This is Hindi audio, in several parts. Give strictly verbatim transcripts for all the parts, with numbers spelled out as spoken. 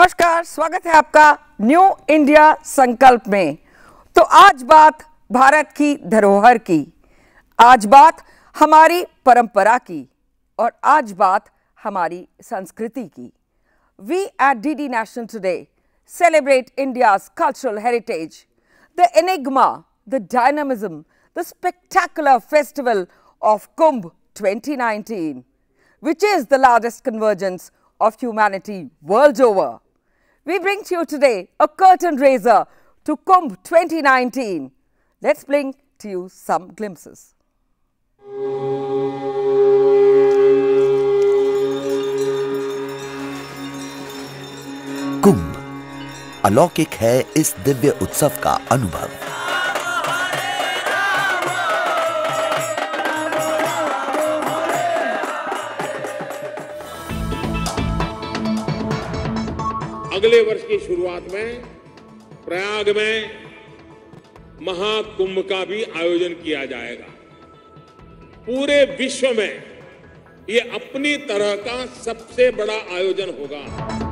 नमस्कार, स्वागत है आपका न्यू इंडिया संकल्प में। तो आज बात भारत की धरोहर की, आज बात हमारी परंपरा की और आज बात हमारी संस्कृति की। We at D D National today celebrate India's cultural heritage, the enigma, the dynamism, the spectacular festival of Kumbh twenty nineteen, which is the largest convergence of humanity world over. We bring to you today a curtain raiser to Kumbh twenty nineteen. Let's bring to you some glimpses. कुंभ अलौकिक है इस दिव्य उत्सव का अनुभव। अगले वर्ष की शुरुआत में प्रयाग में महाकुंभ का भी आयोजन किया जाएगा। पूरे विश्व में ये अपनी तरह का सबसे बड़ा आयोजन होगा।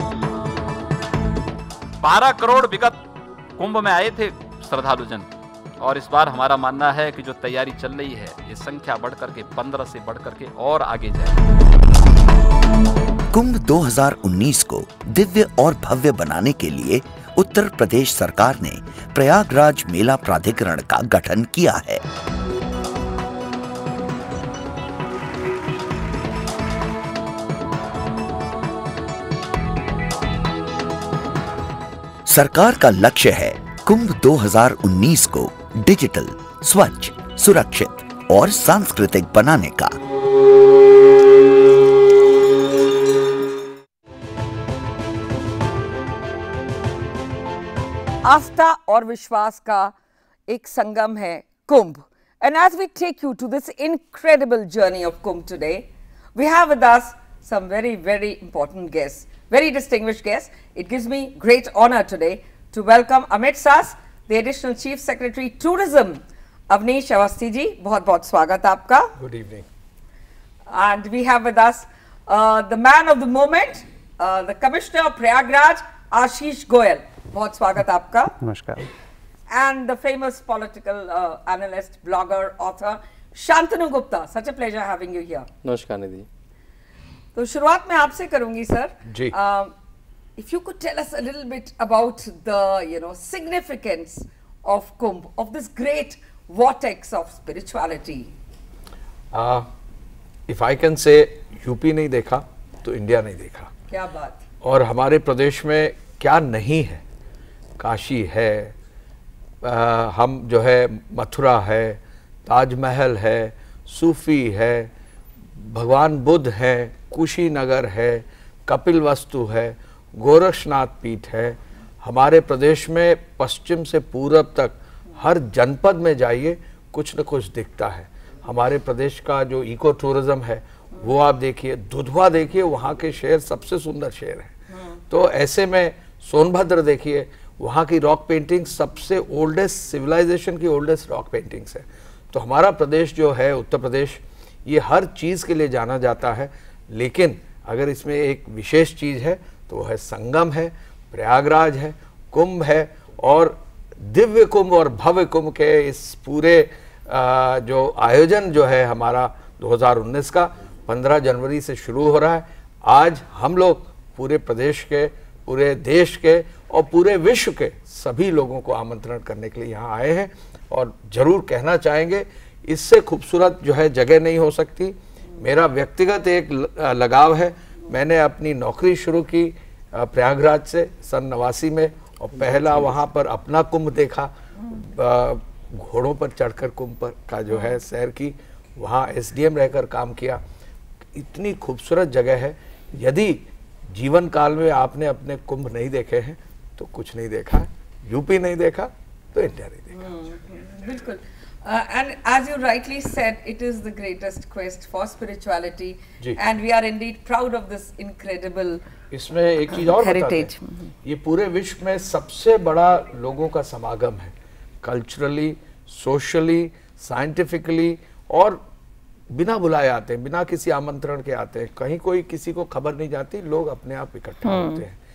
बारह करोड़ विगत कुंभ में आए थे श्रद्धालुजन, और इस बार हमारा मानना है कि जो तैयारी चल रही है ये संख्या बढ़कर के पंद्रह से बढ़कर के और आगे जाए। कुंभ दो हज़ार उन्नीस को दिव्य और भव्य बनाने के लिए उत्तर प्रदेश सरकार ने प्रयागराज मेला प्राधिकरण का गठन किया है। सरकार का लक्ष्य है कुंभ दो हज़ार उन्नीस को डिजिटल, स्वच्छ, सुरक्षित और सांस्कृतिक बनाने का। आस्था और विश्वास का एक संगम है कुंभ। And as we take you to this incredible journey of Kumbh today, we have with us some very, very important guests, very distinguished guests. It gives me great honor today to welcome Amit Sas, the Additional Chief Secretary Tourism, Avnish Awasthi ji. बहुत बहुत स्वागत आपका. Good evening. And we have with us uh, the man of the moment, uh, the Commissioner of Prayagraj, Ashish Goyal. बहुत स्वागत आपका. नमस्कार. And the famous political uh, analyst, blogger, author, Shantanu Gupta. Such a pleasure having you here. नमस्कार निधि. तो शुरुआत में आपसे करूंगी सर. जी. Um, if you could tell us a little bit about the, you know, significance of Kumbh, of this great vortex of spirituality. Uh, if I can say, UP नहीं देखा तो इंडिया नहीं देखा. क्या बात. और हमारे प्रदेश में क्या नहीं है. काशी है, आ, हम जो है मथुरा है, ताजमहल है, सूफी है, भगवान बुद्ध है, कुशीनगर है, कपिल वस्तु है, गोरक्षनाथ पीठ है. हमारे प्रदेश में पश्चिम से पूरब तक हर जनपद में जाइए कुछ न कुछ दिखता है. हमारे प्रदेश का जो इको टूरिज्म है वो आप देखिए, दुधवा देखिए, वहाँ के शहर सबसे सुंदर शहर है. तो ऐसे में सोनभद्र देखिए, वहाँ की रॉक पेंटिंग सबसे ओल्डेस्ट सिविलाइजेशन की ओल्डेस्ट रॉक पेंटिंग्स है. तो हमारा प्रदेश जो है उत्तर प्रदेश, ये हर चीज़ के लिए जाना जाता है. लेकिन अगर इसमें एक विशेष चीज़ है तो वो है संगम है, प्रयागराज है, कुंभ है. और दिव्य कुंभ और भव्य कुंभ के इस पूरे आ, जो आयोजन जो है हमारा दो हज़ार उन्नीस का पंद्रह जनवरी से शुरू हो रहा है. आज हम लोग पूरे प्रदेश के, पूरे देश के और पूरे विश्व के सभी लोगों को आमंत्रण करने के लिए यहाँ आए हैं. और ज़रूर कहना चाहेंगे, इससे खूबसूरत जो है जगह नहीं हो सकती. मेरा व्यक्तिगत एक लगाव है. मैंने अपनी नौकरी शुरू की प्रयागराज से सन नवासी में, और पहला वहाँ पर अपना कुंभ देखा. घोड़ों पर चढ़कर कुंभ पर का जो है सैर की, वहाँ एसडीएम रहकर काम किया. इतनी खूबसूरत जगह है. यदि जीवन काल में आपने अपने कुंभ नहीं देखे हैं तो कुछ नहीं देखा है. यूपी नहीं देखा तो इंडिया नहीं देखा. बिल्कुल. And as you rightly said, it is the greatest quest for spirituality, and we are indeed proud of this incredible इसमें एक चीज और heritage. ये पूरे विश्व में सबसे बड़ा लोगों का समागम है. कल्चरली, सोशली, साइंटिफिकली, और बिना बुलाए आते हैं, बिना किसी आमंत्रण के आते हैं. कहीं कोई किसी को खबर नहीं जाती, लोग अपने आप इकट्ठा होते हैं.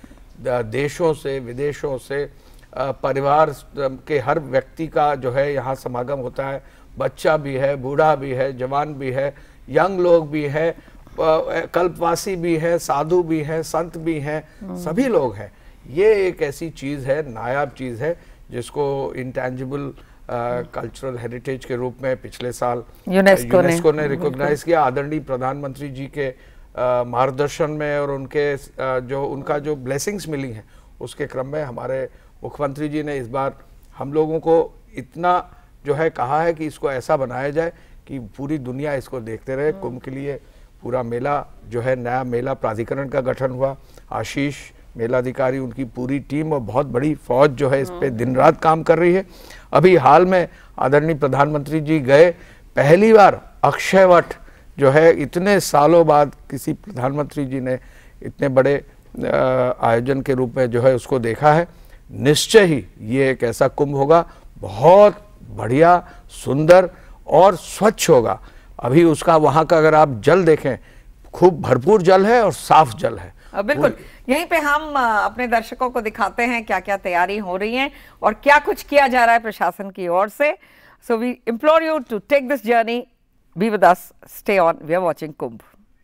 देशों से, विदेशों से, परिवार के हर व्यक्ति का जो है यहाँ समागम होता है। बच्चा भी है, बूढ़ा भी है, जवान भी है, यंग लोग भी है, कल्पवासी भी है, साधु भी है, संत भी हैं, सभी लोग हैं। ये एक ऐसी चीज़ है, नायाब चीज़ है, जिसको इंटेंजिबल कल्चरल हेरिटेज के रूप में पिछले साल यूनेस्को ने, ने रिकॉग्नाइज किया। आदरणीय प्रधानमंत्री जी के मार्गदर्शन में और उनके आ, जो उनका जो ब्लेसिंग्स मिली हैं उसके क्रम में हमारे मुख्यमंत्री जी ने इस बार हम लोगों को इतना जो है कहा है कि इसको ऐसा बनाया जाए कि पूरी दुनिया इसको देखते रहे। कुंभ के लिए पूरा मेला जो है, नया मेला प्राधिकरण का गठन हुआ। आशीष मेलाधिकारी, उनकी पूरी टीम और बहुत बड़ी फौज जो है इस पे दिन रात काम कर रही है। अभी हाल में आदरणीय प्रधानमंत्री जी गए, पहली बार अक्षयवट जो है इतने सालों बाद किसी प्रधानमंत्री जी ने इतने बड़े आयोजन के रूप में जो है उसको देखा है। निश्चय ही ये एक ऐसा कुंभ होगा, बहुत बढ़िया, सुंदर और स्वच्छ होगा। अभी उसका वहाँ का अगर आप जल देखें, खूब भरपूर जल है और साफ जल है। बिल्कुल, यहीं पे हम अपने दर्शकों को दिखाते हैं क्या क्या तैयारी हो रही है और क्या कुछ किया जा रहा है प्रशासन की ओर से। So we implore you to take this journey, be with us, stay on, we are watching Kumbh.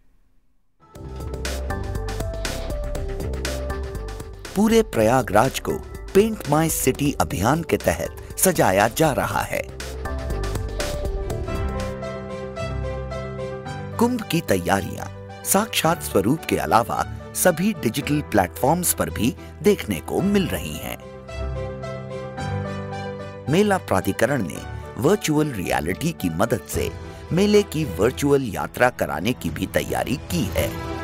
पूरे प्रयागराज को पेंट माय सिटी अभियान के तहत सजाया जा रहा है। कुंभ की तैयारियां साक्षात स्वरूप के अलावा सभी डिजिटल प्लेटफॉर्म्स पर भी देखने को मिल रही हैं। मेला प्राधिकरण ने वर्चुअल रियलिटी की मदद से मेले की वर्चुअल यात्रा कराने की भी तैयारी की है।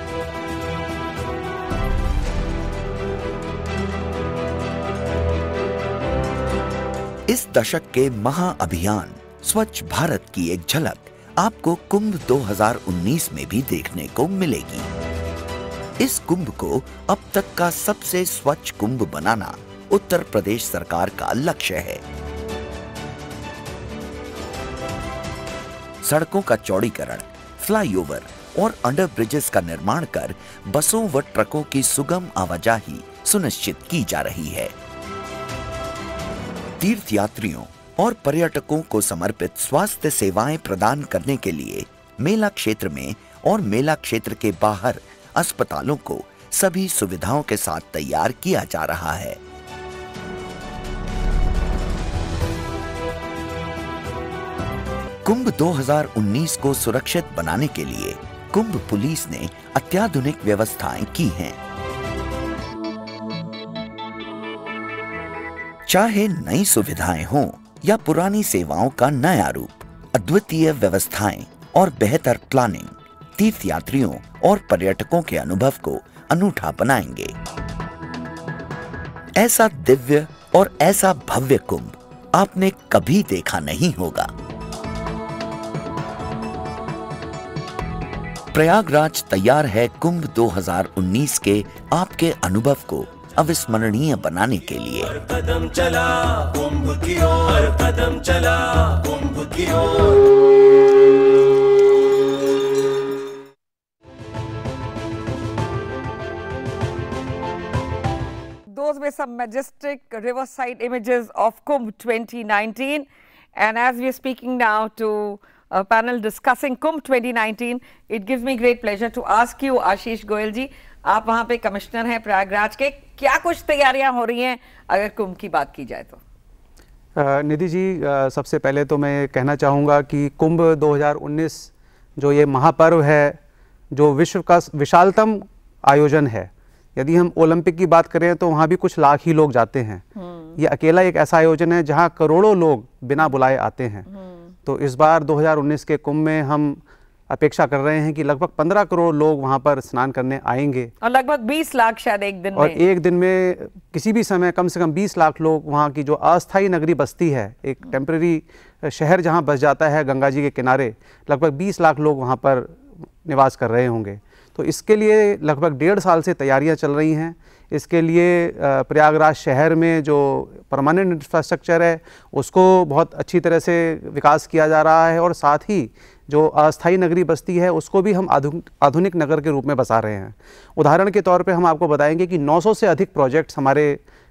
इस दशक के महाअभियान स्वच्छ भारत की एक झलक आपको कुंभ दो हज़ार उन्नीस में भी देखने को मिलेगी। इस कुंभ को अब तक का सबसे स्वच्छ कुंभ बनाना उत्तर प्रदेश सरकार का लक्ष्य है। सड़कों का चौड़ीकरण, फ्लाईओवर और अंडर ब्रिजेस का निर्माण कर बसों व ट्रकों की सुगम आवाजाही सुनिश्चित की जा रही है। तीर्थयात्रियों और पर्यटकों को समर्पित स्वास्थ्य सेवाएं प्रदान करने के लिए मेला क्षेत्र में और मेला क्षेत्र के बाहर अस्पतालों को सभी सुविधाओं के साथ तैयार किया जा रहा है। कुंभ दो हज़ार उन्नीस को सुरक्षित बनाने के लिए कुंभ पुलिस ने अत्याधुनिक व्यवस्थाएं की हैं। चाहे नई सुविधाएं हों या पुरानी सेवाओं का नया रूप, अद्वितीय व्यवस्थाएं और बेहतर प्लानिंग तीर्थयात्रियों और पर्यटकों के अनुभव को अनूठा बनाएंगे। ऐसा दिव्य और ऐसा भव्य कुंभ आपने कभी देखा नहीं होगा। प्रयागराज तैयार है कुंभ दो हज़ार उन्नीस के आपके अनुभव को अविस्मरणीय बनाने के लिए। हर कदम चला कुंभ की ओर, हर कदम चला कुंभ की ओर। Those were some majestic riverside images of Kumbh twenty nineteen, and as we are speaking now to a panel discussing Kumbh twenty nineteen, it gives me great pleasure to ask you, Ashish Goyal जी, आप वहाँ पे कमिश्नर हैं प्रयागराज के, क्या कुछ तैयारियां हो रही हैं अगर कुंभ की बात की जाए तो? निधि जी, सबसे पहले तो मैं कहना चाहूँगा कि कुंभ दो हज़ार उन्नीस जो ये महापर्व है, जो विश्व का विशालतम आयोजन है, यदि हम ओलंपिक की बात करें तो वहाँ भी कुछ लाख ही लोग जाते हैं। ये अकेला एक ऐसा आयोजन है जहाँ करोड़ों लोग बिना बुलाए आते हैं। तो इस बार दो हज़ार उन्नीस के कुंभ में हम अपेक्षा कर रहे हैं कि लगभग पंद्रह करोड़ लोग वहाँ पर स्नान करने आएंगे और लगभग बीस लाख शायद एक दिन और में। एक दिन में किसी भी समय कम से कम बीस लाख लोग, वहाँ की जो अस्थायी नगरी बस्ती है, एक टेम्परेरी शहर जहाँ बस जाता है गंगा जी के किनारे, लगभग बीस लाख लोग वहाँ पर निवास कर रहे होंगे। तो इसके लिए लगभग डेढ़ साल से तैयारियां चल रही हैं। इसके लिए प्रयागराज शहर में जो परमानेंट इंफ्रास्ट्रक्चर है उसको बहुत अच्छी तरह से विकास किया जा रहा है और साथ ही जो अस्थायी नगरी बस्ती है उसको भी हम आधुनिक आधुनिक नगर के रूप में बसा रहे हैं। उदाहरण के तौर पे हम आपको बताएंगे कि नौ सौ से अधिक प्रोजेक्ट्स हमारे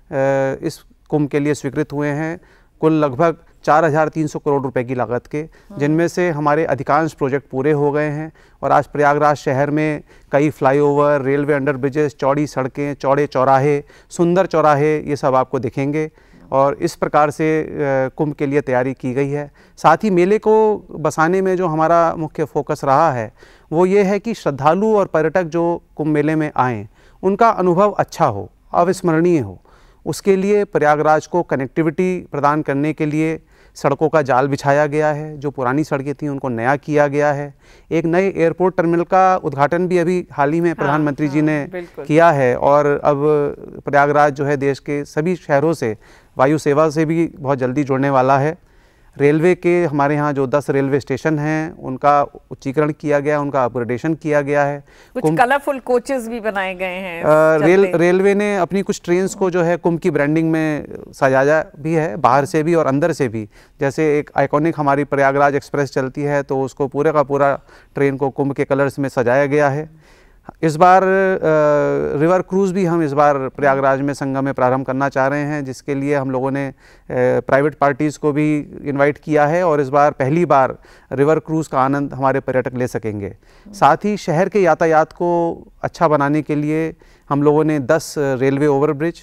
इस कुंभ के लिए स्वीकृत हुए हैं, कुल लगभग चार हज़ार तीन सौ करोड़ रुपए की लागत के, जिनमें से हमारे अधिकांश प्रोजेक्ट पूरे हो गए हैं। और आज प्रयागराज शहर में कई फ्लाईओवर, रेलवे अंडर ब्रिजेस, चौड़ी सड़कें, चौड़े चौराहे, सुंदर चौराहे, ये सब आपको दिखेंगे। और इस प्रकार से कुंभ के लिए तैयारी की गई है। साथ ही मेले को बसाने में जो हमारा मुख्य फोकस रहा है वो ये है कि श्रद्धालु और पर्यटक जो कुंभ मेले में आएँ उनका अनुभव अच्छा हो, अविस्मरणीय हो। उसके लिए प्रयागराज को कनेक्टिविटी प्रदान करने के लिए सड़कों का जाल बिछाया गया है। जो पुरानी सड़कें थीं उनको नया किया गया है। एक नए एयरपोर्ट टर्मिनल का उद्घाटन भी अभी हाल ही में प्रधानमंत्री हाँ, जी ने हाँ, किया है। और अब प्रयागराज जो है देश के सभी शहरों से वायु सेवा से भी बहुत जल्दी जुड़ने वाला है। रेलवे के हमारे यहाँ जो दस रेलवे स्टेशन हैं उनका उच्चीकरण किया गया, उनका अपग्रेडेशन किया गया है। कुछ कलरफुल कोचेस भी बनाए गए हैं। आ, रेल रेलवे ने अपनी कुछ ट्रेन्स को जो है कुंभ की ब्रांडिंग में सजाया भी है, बाहर से भी और अंदर से भी। जैसे एक आइकॉनिक हमारी प्रयागराज एक्सप्रेस चलती है तो उसको पूरे का पूरा ट्रेन को कुंभ के कलर्स में सजाया गया है। इस बार आ, रिवर क्रूज़ भी हम इस बार प्रयागराज में संगम में प्रारंभ करना चाह रहे हैं, जिसके लिए हम लोगों ने प्राइवेट पार्टीज़ को भी इनवाइट किया है। और इस बार पहली बार रिवर क्रूज़ का आनंद हमारे पर्यटक ले सकेंगे। साथ ही शहर के यातायात को अच्छा बनाने के लिए हम लोगों ने दस रेलवे ओवरब्रिज,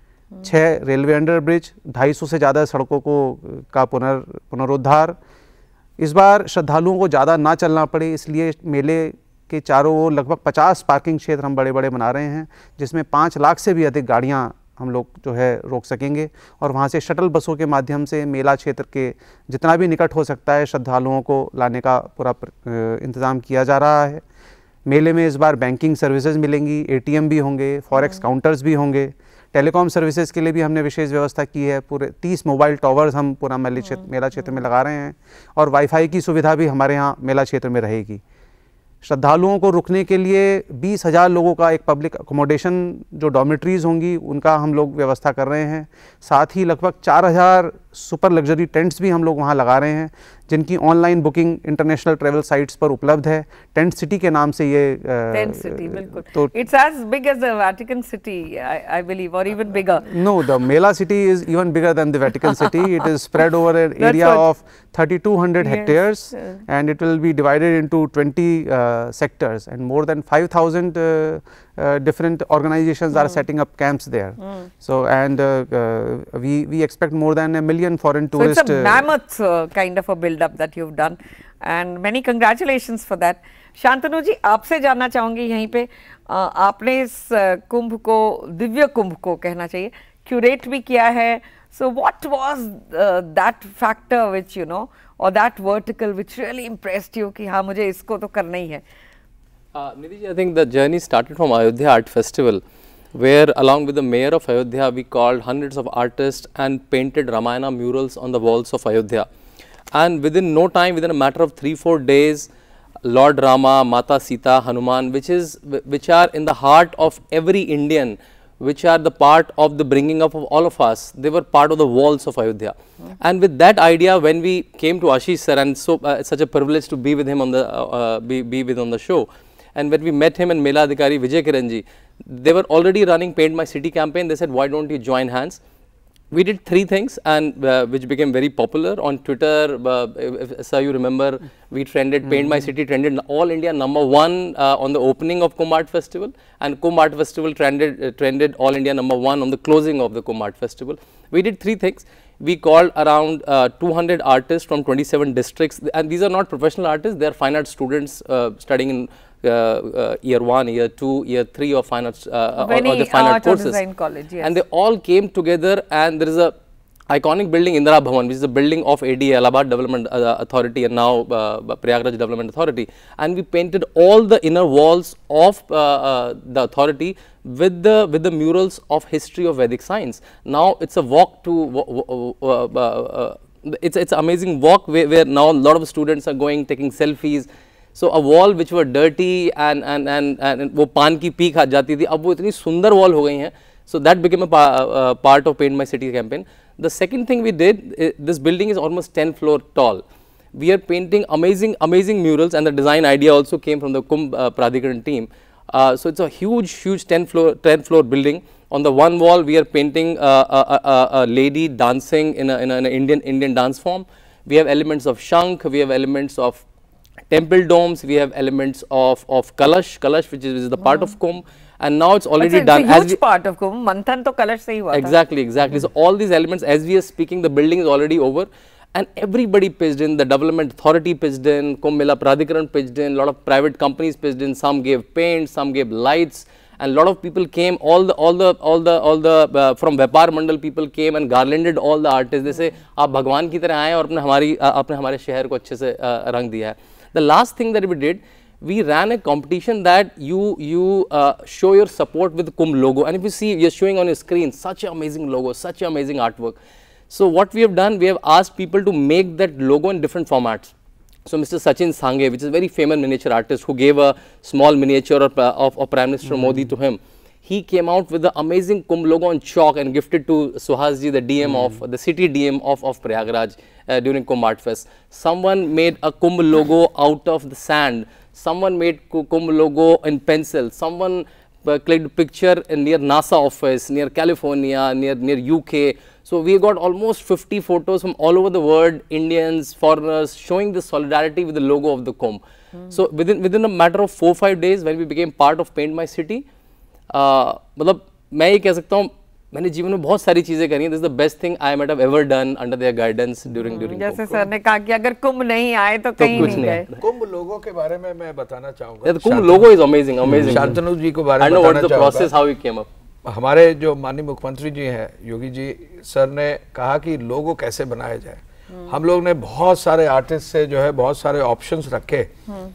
छः रेलवे अंडर ब्रिज, ढाई सौ से ज़्यादा सड़कों को का पुनर् पुनरुद्धार। इस बार श्रद्धालुओं को ज़्यादा ना चलना पड़े, इसलिए मेले के चारों ओर लगभग पचास पार्किंग क्षेत्र हम बड़े बड़े बना रहे हैं, जिसमें पाँच लाख से भी अधिक गाड़ियां हम लोग जो है रोक सकेंगे। और वहां से शटल बसों के माध्यम से मेला क्षेत्र के जितना भी निकट हो सकता है श्रद्धालुओं को लाने का पूरा इंतज़ाम किया जा रहा है। मेले में इस बार बैंकिंग सर्विसेज मिलेंगी, एटीएम भी होंगे, फॉरेक्स काउंटर्स भी होंगे। टेलीकॉम सर्विसेज के लिए भी हमने विशेष व्यवस्था की है। पूरे तीस मोबाइल टावर्स हम पूरा मेले क्षेत्र मेला क्षेत्र में लगा रहे हैं। और वाईफाई की सुविधा भी हमारे यहाँ मेला क्षेत्र में रहेगी। श्रद्धालुओं को रुकने के लिए बीस हज़ार लोगों का एक पब्लिक अकोमोडेशन जो डॉर्मेटरीज होंगी उनका हम लोग व्यवस्था कर रहे हैं। साथ ही लगभग चार हज़ार सुपर लग्जरी टेंट्स भी हम लोग वहाँ लगा रहे हैं, जिनकी online booking international travel sites पर उपलब्ध है। टेंट सिटी के नाम से ये टेंट सिटी, बिल्कुल। तो it's as big as the Vatican city, I believe, और even bigger. No, the mela city is even bigger than the Vatican city. It is spread over an area of thirty-two hundred yes, hectares uh, and it will be divided into twenty uh, sectors, and more than five thousand uh, uh, different organizations mm. are setting up camps there. Mm. So and uh, uh, we we expect more than a million foreign tourists. So it's a mammoth uh, kind of a build up that you've done, and many congratulations for that. Shantanu ji, आपसे जानना चाहूँगी यहीं पे, आपने इस कुंभ को, दिव्य कुंभ को कहना चाहिए, क्यूरेट भी किया है. So what was uh, that factor which you know, or that vertical which really impressed you कि हाँ मुझे इसको तो करना ही है? Uh, Nidhi ji, I think the journey started from Ayodhya Art Festival, where along with the mayor of Ayodhya, we called hundreds of artists and painted Ramayana murals on the walls of Ayodhya. And within no time, within a matter of three, four days, Lord Rama, Mata Sita, Hanuman, which is which are in the heart of every Indian, which are the part of the bringing up of all of us, they were part of the walls of Ayodhya. Mm. And with that idea, when we came to Ashish sir, and so uh, it's such a privilege to be with him on the uh, uh, be, be with on the show, and when we met him and Mela Adhikari Vijay Kiranji, they were already running Paint My City campaign. They said, why don't you join hands? We did three things, and uh, which became very popular on Twitter. Uh, if, if sir, you remember, we trended, mm-hmm. Paint My City trended all India number one uh, on the opening of Kumbh Art Festival, and Kumbh Art Festival trended uh, trended all India number one on the closing of the Kumbh Art Festival. We did three things. We called around uh, two hundred artists from twenty-seven districts, and these are not professional artists, they are fine art students uh, studying in uh, uh, year one, year two, year three of fine arts, uh, or, or the fine art courses. Design college, yes. And they all came together, and there is a iconic building, Indira Bhavan, which is a building of A D A, Allahabad Development uh, Authority, and now uh, Prayagraj Development Authority. And we painted all the inner walls of uh, uh, the authority with the with the murals of history of Vedic science. Now it's a walk to uh, uh, uh, it's it's amazing walk where, where now a lot of students are going, taking selfies. So a wall which were dirty and and and and वो पान की पी खा जाती थी, अब वो इतनी सुंदर wall हो गई हैं. So that became a pa uh, part of Paint My City campaign. The second thing we did, uh, this building is almost ten floor tall. we are painting amazing, amazing murals, and the design idea also came from the Kumbh uh, Pradhikaran team. Uh, so it's a huge, huge ten floor, ten floor building. On the one wall, we are painting uh, a, a, a lady dancing in a, in a, in a Indian Indian dance form. We have elements of Shankh, we have elements of temple domes, we have elements of of Kalash, Kalash which is, which is the part of Kumbh, and now it's already it's done. It's a huge as we, part of Kumbh. Manthan to Kalash se hi hua tha. Exactly, exactly. So all these elements, as we are speaking, the building is already over, and everybody pitched in. The development authority pitched in, Kumbh Mela Pradhikaran pitched in, a lot of private companies pitched in. Some gave paint, some gave lights, and a lot of people came. All the all the all the all the uh, from Vyapar Mandal people came and garlanded all the artists. They say आप भगवान की तरह आए और अपने हमारी अपने हमारे शहर को अच्छे से रंग दिया है. The last thing that we did, we ran a competition that you you uh, show your support with Kumbh logo, and if you see, you're showing on your screen such an amazing logo, such an amazing artwork. So what we have done, we have asked people to make that logo in different formats. So Mister Sachin Sange, which is a very famous miniature artist who gave a small miniature of, of, of Prime Minister mm-hmm. Modi to him, he came out with the amazing Kumbh logo on chalk and gifted to Suhas ji, the D M mm-hmm. of the city D M of, of Prayagraj uh, during Kumbh Art Fest. Someone made a Kumbh logo out of the sand. Someone made Kumbh logo in pencil. Someone uh, clicked a picture in near NASA office, near California, near near U K. So we got almost fifty photos from all over the world, Indians, foreigners, showing the solidarity with the logo of the Kumbh. Mm. So within within a matter of four five days, when we became part of Paint My City, uh, मतलब मैं ये कह सकता हूँ, मैंने जीवन में बहुत सारी चीजें करी हैं. This is the best thing I might have ever done under their guidance during during. जैसे सर ने कहा कि अगर कुंभ नहीं आए तो कहीं नहीं गए. कुंभ लोगो के बारे में मैं बताना चाहूँगा. कुंभ लोगो is amazing, amazing. शांतनु जी को बारे में बताना चाहूँगा. I know what the process, how it came up. हमारे जो माननीय मुख्यमंत्री जी हैं, योगी जी सर ने कहा कि लोगो कैसे बनाया जाए. हम लोग ने बहुत सारे आर्टिस्ट से जो है बहुत सारे ऑप्शंस रखे,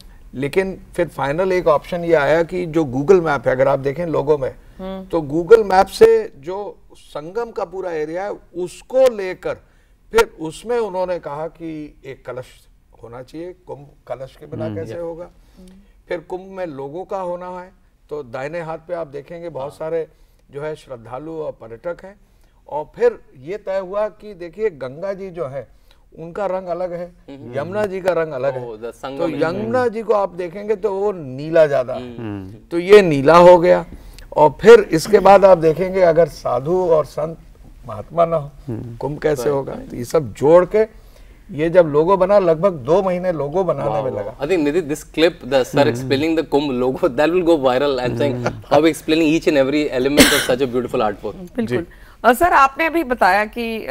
लेकिन फिर फाइनल एक ऑप्शन ये आया कि जो गूगल मैप है, अगर आप देखें लोगो में, तो गूगल मैप से जो संगम का पूरा एरिया है उसको लेकर फिर उसमें उन्होंने कहा कि एक कलश होना चाहिए. कुंभ कलश के बिना कैसे होगा. फिर कुंभ में लोगों का होना है, तो दाहिने हाथ पे आप देखेंगे बहुत सारे जो है श्रद्धालु और पर्यटक हैं. और फिर ये तय हुआ कि देखिए गंगा जी जो है उनका रंग अलग है, यमुना जी का रंग अलग है. तो यमुना जी को आप देखेंगे तो वो नीला ज्यादा है, तो ये नीला हो गया. और फिर इसके बाद आप देखेंगे अगर साधु और संत महात्मा ना हो, कुंभ कैसे होगा. तो ये सब जोड़ के ये जब लोगो बना, लगभग दो महीने लोगो बनाने में लगा. I think Nidhi, this clip, the sir explaining the Kumbh logo, that will go viral. I'm saying how explaining each and every element of such a beautiful artwork. बिल्कुल. सर आपने अभी बताया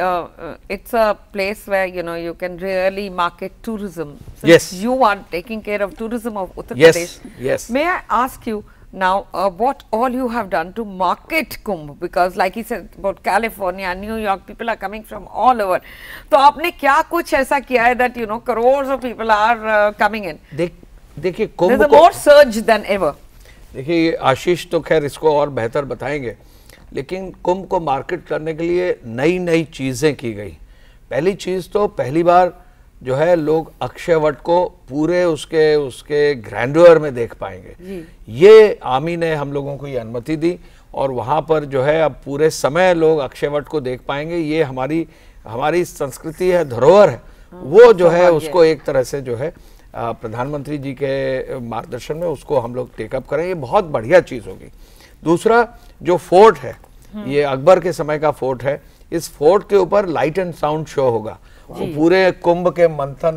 कि it's a place where you know you can really market tourism. Yes. You are taking care of tourism of Uttar Yes. Pradesh. Yes. May I ask you now uh, what all you have done to market Kumbh, because like he said about California, New York, people are coming from all over. तो आपने क्या कुछ ऐसा किया है that you know crores of people are uh, coming in. देख देखिए कुंभ There's a को more surge than ever. देखिए आशीष तो खैर इसको और बेहतर बताएंगे, लेकिन कुंभ को मार्केट करने के लिए नई नई चीजें की गई. पहली चीज तो पहली बार जो है लोग अक्षयवट को पूरे उसके उसके ग्रैंडर में देख पाएंगे. ये आमी ने हम लोगों को ये अनुमति दी और वहाँ पर जो है अब पूरे समय लोग अक्षयवट को देख पाएंगे. ये हमारी हमारी संस्कृति है, धरोहर है, वो जो है उसको एक तरह से जो है प्रधानमंत्री जी के मार्गदर्शन में उसको हम लोग टेकअप करें. ये बहुत बढ़िया चीज़ होगी. दूसरा जो फोर्ट है, ये अकबर के समय का फोर्ट है. इस फोर्ट के ऊपर लाइट एंड साउंड शो होगा. वो पूरे कुंभ के मंथन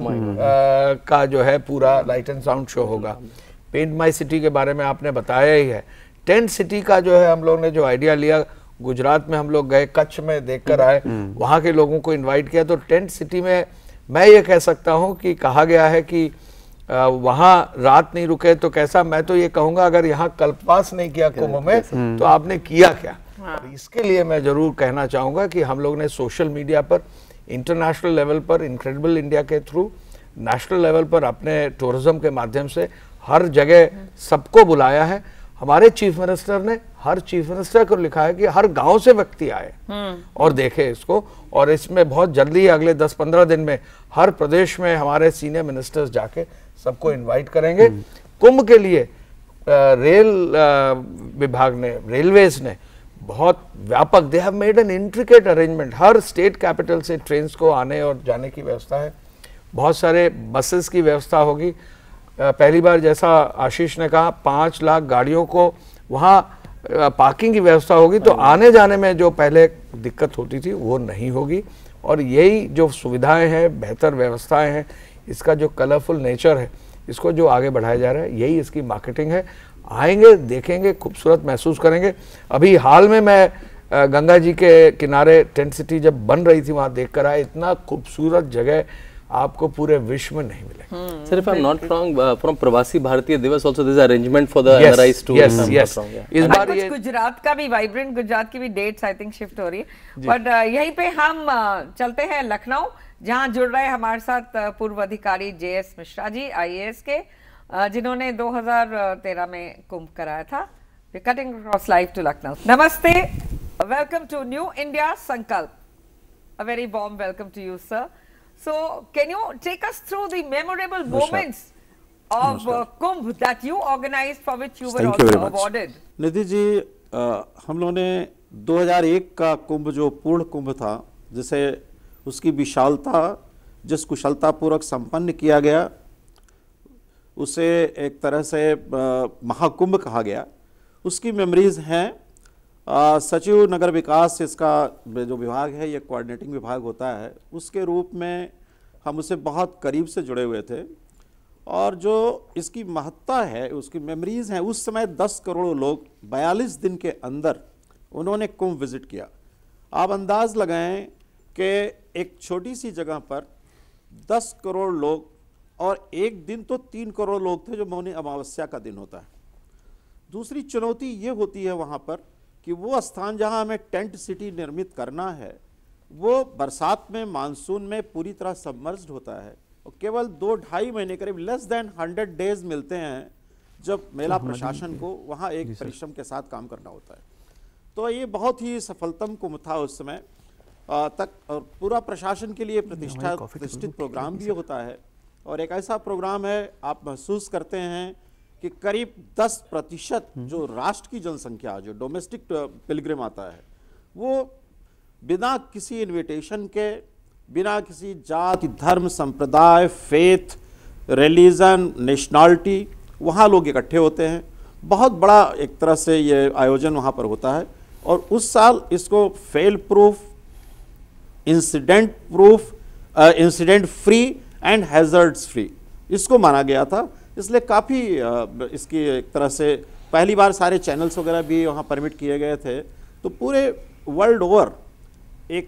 आ, का जो है पूरा लाइट एंड साउंड शो होगा. पेंट माई सिटी के बारे में आपने बताया ही है. टेंट सिटी का जो है हम लोग ने जो आइडिया लिया, गुजरात में हम लोग गए, कच्छ में देख कर आए, वहाँ के लोगों को इन्वाइट किया. तो टेंट सिटी में मैं ये कह सकता हूँ कि कहा गया है कि वहाँ रात नहीं रुके तो कैसा. मैं तो ये कहूँगा अगर यहाँ कल्पवास नहीं किया कुंभ में तो आपने किया क्या. और इसके लिए मैं जरूर कहना चाहूँगा कि हम लोग ने सोशल मीडिया पर, इंटरनेशनल लेवल पर, इनक्रेडिबल इंडिया के थ्रू, नेशनल लेवल पर अपने टूरिज्म के माध्यम से हर जगह सबको बुलाया है. हमारे चीफ मिनिस्टर ने हर चीफ मिनिस्टर को लिखा है कि हर गांव से व्यक्ति आए और देखे इसको. और इसमें बहुत जल्दी अगले दस पंद्रह दिन में हर प्रदेश में हमारे सीनियर मिनिस्टर्स जाके सबको इनवाइट करेंगे. कुंभ के लिए रेल विभाग ने, रेलवेज ने बहुत व्यापक, they have made an intricate arrangement. हर स्टेट कैपिटल से ट्रेन्स को आने और जाने की व्यवस्था है. बहुत सारे बसेस की व्यवस्था होगी। पहली बार जैसा आशीष ने कहा पाँच लाख गाड़ियों को वहाँ पार्किंग की व्यवस्था होगी, तो आने जाने में जो पहले दिक्कत होती थी वो नहीं होगी। और यही जो सुविधाएं हैं, बेहतर व्यवस्थाएं हैं, इसका जो कलरफुल नेचर है, इसको जो आगे बढ़ाया जा रहा है, यही इसकी मार्केटिंग है। आएंगे, देखेंगे, खूबसूरत महसूस करेंगे। अभी हाल में मैं गंगा जी के किनारे टेंट सिटी जब बन रही थी वहाँ देख कर आया, इतना खूबसूरत जगह आपको पूरे विश्व में नहीं मिले। Sir, if I'm not wrong, uh, from Pravasi Bharatiya Divas also this arrangement for the Yes, N R Is too. yes, if I'm yes. not wrong, yeah. इस और बार कुछ ये गुजरात का भी, वाइब्रेंट गुजरात की भी डेट्स आई थिंक शिफ्ट हो रही है। बट यहीं पे हम uh, चलते हैं लखनऊ, जहां जुड़ रहे हैं हमारे साथ uh, पूर्व अधिकारी J S Mishra ji I A S के, uh, जिन्होंने दो हज़ार तेरह में कुंभ कराया था। Cutting across live to Lucknow. नमस्ते, welcome to new India Sankalp. A very warm welcome to you, sir. So, can you take us through the memorable moments of uh, Kumbh that you organized, for which you were Thank you also very much. awarded? Nidhi ji, आ, हम लोगों ने दो हज़ार एक का कुंभ जो पूर्ण कुंभ था, जिसे उसकी विशालता, जिस कुशलता पूर्वक संपन्न किया गया, उसे एक तरह से आ, महाकुंभ कहा गया, उसकी मेमोरीज हैं। आ, सचिव नगर विकास इसका जो विभाग है, ये कोऑर्डिनेटिंग विभाग होता है, उसके रूप में हम उससे बहुत करीब से जुड़े हुए थे। और जो इसकी महत्ता है, उसकी मेमोरीज हैं, उस समय दस करोड़ लोग बयालीस दिन के अंदर उन्होंने कुंभ विजिट किया। आप अंदाज लगाएं कि एक छोटी सी जगह पर दस करोड़ लोग, और एक दिन तो तीन करोड़ लोग थे, जो मौनी अमावस्या का दिन होता है। दूसरी चुनौती ये होती है वहाँ पर कि वो स्थान जहाँ हमें टेंट सिटी निर्मित करना है, वो बरसात में, मानसून में पूरी तरह सबमर्ज्ड होता है, और केवल दो ढाई महीने करीब लेस देन हंड्रेड डेज मिलते हैं जब मेला प्रशासन को वहाँ एक परिश्रम के साथ काम करना होता है। तो ये बहुत ही सफलतम कुंभ था उस समय आ, तक, और पूरा प्रशासन के लिए प्रतिष्ठा प्रतिष्ठित प्रोग्राम भी होता है। और एक ऐसा प्रोग्राम है, आप महसूस करते हैं कि करीब दस प्रतिशत जो राष्ट्र की जनसंख्या, जो डोमेस्टिक पिलग्रिम आता है, वो बिना किसी इनविटेशन के, बिना किसी जाति, धर्म, संप्रदाय, फेथ, रिलीजन, नेशनलिटी, वहाँ लोग इकट्ठे होते हैं। बहुत बड़ा एक तरह से ये आयोजन वहाँ पर होता है। और उस साल इसको fail proof, incident proof, incident free and hazards free इसको माना गया था। इसलिए काफ़ी इसकी एक तरह से पहली बार सारे चैनल्स वगैरह भी वहाँ परमिट किए गए थे। तो पूरे वर्ल्ड ओवर एक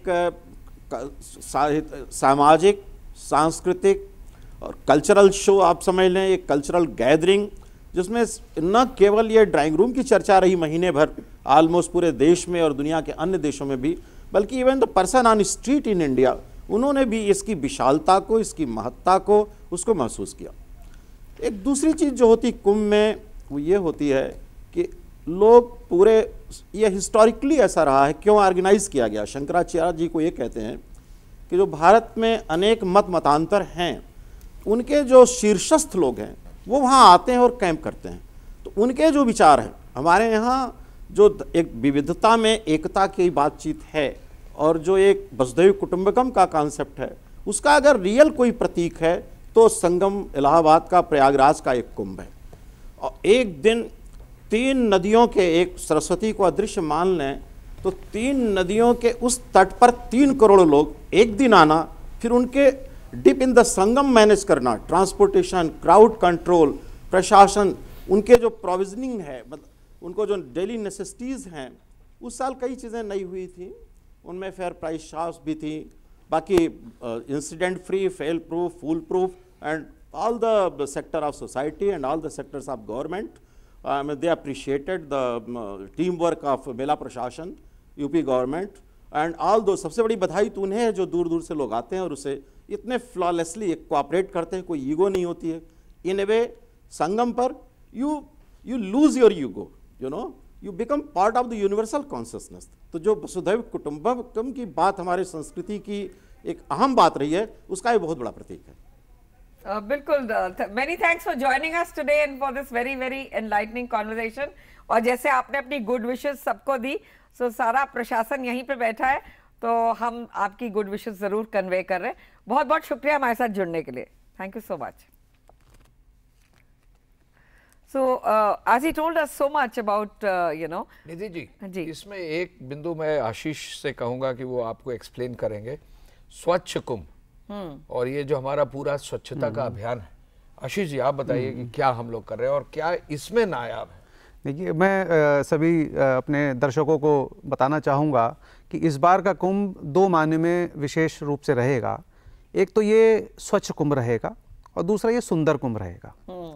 सामाजिक, सांस्कृतिक और कल्चरल शो आप समझ लें, एक कल्चरल गैदरिंग, जिसमें न केवल ये ड्राइंग रूम की चर्चा रही महीने भर ऑलमोस्ट पूरे देश में और दुनिया के अन्य देशों में भी, बल्कि even the person on street in India, उन्होंने भी इसकी विशालता को, इसकी महत्ता को, उसको महसूस किया। एक दूसरी चीज़ जो होती कुंभ में वो ये होती है कि लोग पूरे, ये हिस्टोरिकली ऐसा रहा है, क्यों ऑर्गेनाइज किया गया। शंकराचार्य जी को ये कहते हैं कि जो भारत में अनेक मत मतांतर हैं, उनके जो शीर्षस्थ लोग हैं वो वहाँ आते हैं और कैंप करते हैं। तो उनके जो विचार हैं, हमारे यहाँ जो एक विविधता में एकता की बातचीत है, और जो एक वसुधैव कुटुंबकम का कॉन्सेप्ट है, उसका अगर रियल कोई प्रतीक है तो संगम इलाहाबाद का, प्रयागराज का एक कुंभ है। और एक दिन तीन नदियों के, एक सरस्वती को अदृश्य मान लें तो तीन नदियों के उस तट पर तीन करोड़ लोग एक दिन आना, फिर उनके dip in the Sangam manage करना, ट्रांसपोर्टेशन, क्राउड कंट्रोल, प्रशासन, उनके जो प्रोविजनिंग है, मतलब उनको जो डेली नेसेसिटीज़ हैं। उस साल कई चीज़ें नई हुई थी, उनमें फेयर प्राइस शॉप्स भी थी, बाकी incident free, fail proof, fool proof, and all the sector of society and all the sectors of government, um, they appreciated the um, teamwork of मेला प्रशासन, यूपी गवर्नमेंट एंड ऑल दो। सबसे बड़ी बधाई तो उन्हें है जो दूर दूर से लोग आते हैं और उसे इतने फ्लॉलेसली कोऑपरेट करते हैं, कोई ईगो नहीं होती है। इन ए वे संगम पर you you lose your ego, you know, you become part of the universal consciousness. तो जो वसुधैव कुटुंबकम की बात हमारे संस्कृति की एक अहम बात रही है, उसका ये बहुत बड़ा प्रतीक है। Uh, बिल्कुल, many thanks for joining us today and for this very very enlightening conversation. और जैसे आपने अपनी गुड विशेस सबको दी, सो सारा प्रशासन यहीं पे बैठा है, तो हम आपकी गुड विशेस जरूर कन्वे कर रहे हैं। बहुत बहुत शुक्रिया हमारे साथ जुड़ने के लिए, thank you so much. So uh, as he told us so much about uh, you know Nidhi ji, जी इसमें एक बिंदु मैं आशीष से कहूंगा कि वो आपको एक्सप्लेन करेंगे, स्वच्छ कुंभ और ये जो हमारा पूरा स्वच्छता का अभियान है, आशीष जी आप बताइए कि क्या हम लोग कर रहे हैं और क्या इसमें नायाब है। देखिए, मैं आ, सभी आ, अपने दर्शकों को बताना चाहूँगा कि इस बार का कुंभ दो मायने में विशेष रूप से रहेगा। एक तो ये स्वच्छ कुंभ रहेगा और दूसरा ये सुंदर कुंभ रहेगा।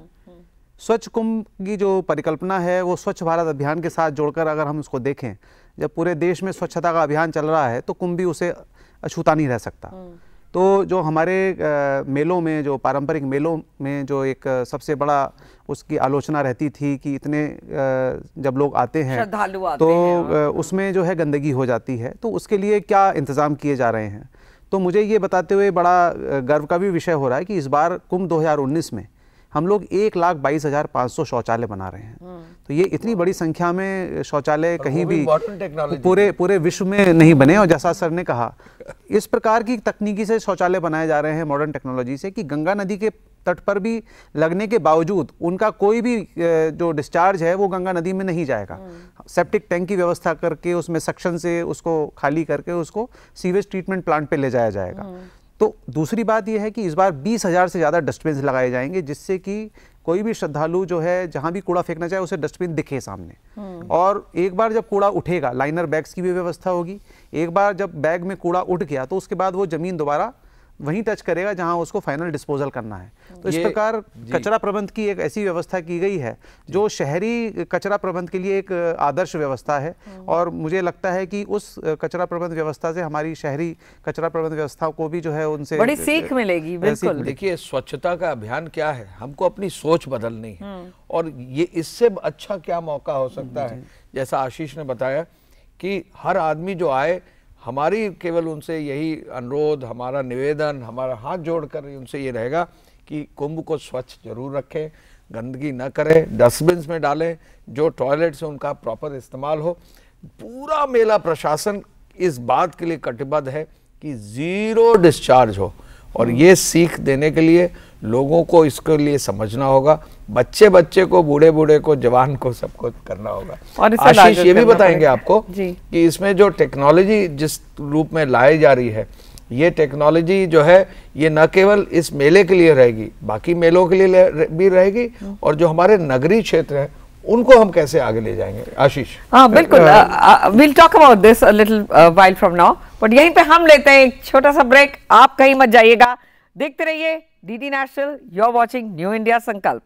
स्वच्छ कुंभ की जो परिकल्पना है वो स्वच्छ भारत अभियान के साथ जोड़कर अगर हम उसको देखें, जब पूरे देश में स्वच्छता का अभियान चल रहा है तो कुंभ भी उसे अछूता नहीं रह सकता। तो जो हमारे आ, मेलों में, जो पारंपरिक मेलों में जो एक आ, सबसे बड़ा उसकी आलोचना रहती थी कि इतने आ, जब लोग आते हैं श्रद्धालु आते तो हैं, आ, उसमें जो है गंदगी हो जाती है, तो उसके लिए क्या इंतज़ाम किए जा रहे हैं। तो मुझे ये बताते हुए बड़ा गर्व का भी विषय हो रहा है कि इस बार कुंभ दो हज़ार उन्नीस में हम लोग एक लाख बाईस हजार पाँच सौ शौचालय बना रहे हैं। तो ये इतनी बड़ी संख्या में शौचालय कहीं भी पूरे पूरे विश्व में नहीं बने। और जैसा सर ने कहा, इस प्रकार की तकनीकी से शौचालय बनाए जा रहे हैं मॉडर्न टेक्नोलॉजी से कि गंगा नदी के तट पर भी लगने के बावजूद उनका कोई भी जो डिस्चार्ज है वो गंगा नदी में नहीं जाएगा। सेप्टिक टैंक की व्यवस्था करके उसमें सक्शन से उसको खाली करके उसको सीवेज ट्रीटमेंट प्लांट पे ले जाया जाएगा। तो दूसरी बात यह है कि इस बार बीस हजार से ज़्यादा डस्टबिन लगाए जाएंगे, जिससे कि कोई भी श्रद्धालु जो है जहां भी कूड़ा फेंकना चाहे उसे डस्टबिन दिखे सामने। और एक बार जब कूड़ा उठेगा, लाइनर बैग्स की भी व्यवस्था होगी। एक बार जब बैग में कूड़ा उठ गया तो उसके बाद वो जमीन दोबारा वहीं टच करेगा जहां उसको फाइनल डिस्पोजल करना है। तो इस प्रकार कचरा प्रबंध की एक ऐसी व्यवस्था की गई है जो शहरी कचरा प्रबंध के लिए एक आदर्श व्यवस्था है। और मुझे लगता है कि उस कचरा प्रबंध व्यवस्था से हमारी शहरी कचरा प्रबंध व्यवस्था को भी जो है उनसे बड़ी सीख मिलेगी। बिल्कुल, देखिए स्वच्छता का अभियान क्या है, हमको अपनी सोच बदलनी है और ये इससे अच्छा क्या मौका हो सकता है। जैसा आशीष ने बताया कि हर आदमी जो आए, हमारी केवल उनसे यही अनुरोध, हमारा निवेदन, हमारा हाथ जोड़कर उनसे ये रहेगा कि कुंभ को स्वच्छ जरूर रखें, गंदगी न करें, डस्टबिन में डालें, जो टॉयलेट्स हैं उनका प्रॉपर इस्तेमाल हो। पूरा मेला प्रशासन इस बात के लिए कटिबद्ध है कि जीरो डिस्चार्ज हो और ये सीख देने के लिए लोगों को इसके लिए समझना होगा, बच्चे बच्चे को, बूढ़े बूढ़े को, जवान को, सबको करना होगा। और आशीष ये भी बताएंगे आपको कि इसमें जो टेक्नोलॉजी जिस रूप में लाई जा रही है, ये टेक्नोलॉजी जो है ये न केवल इस मेले के लिए रहेगी, बाकी मेलों के लिए भी रहेगी और जो हमारे नगरीय क्षेत्र हैं उनको हम कैसे आगे ले जाएंगे। आशीष? हाँ बिल्कुल, will talk about this a little while from now, but यहीं पे हम लेते हैं एक छोटा सा ब्रेक। आप कहीं मत जाइएगा, देखते रहिए DD National. You are watching New India Sankalp.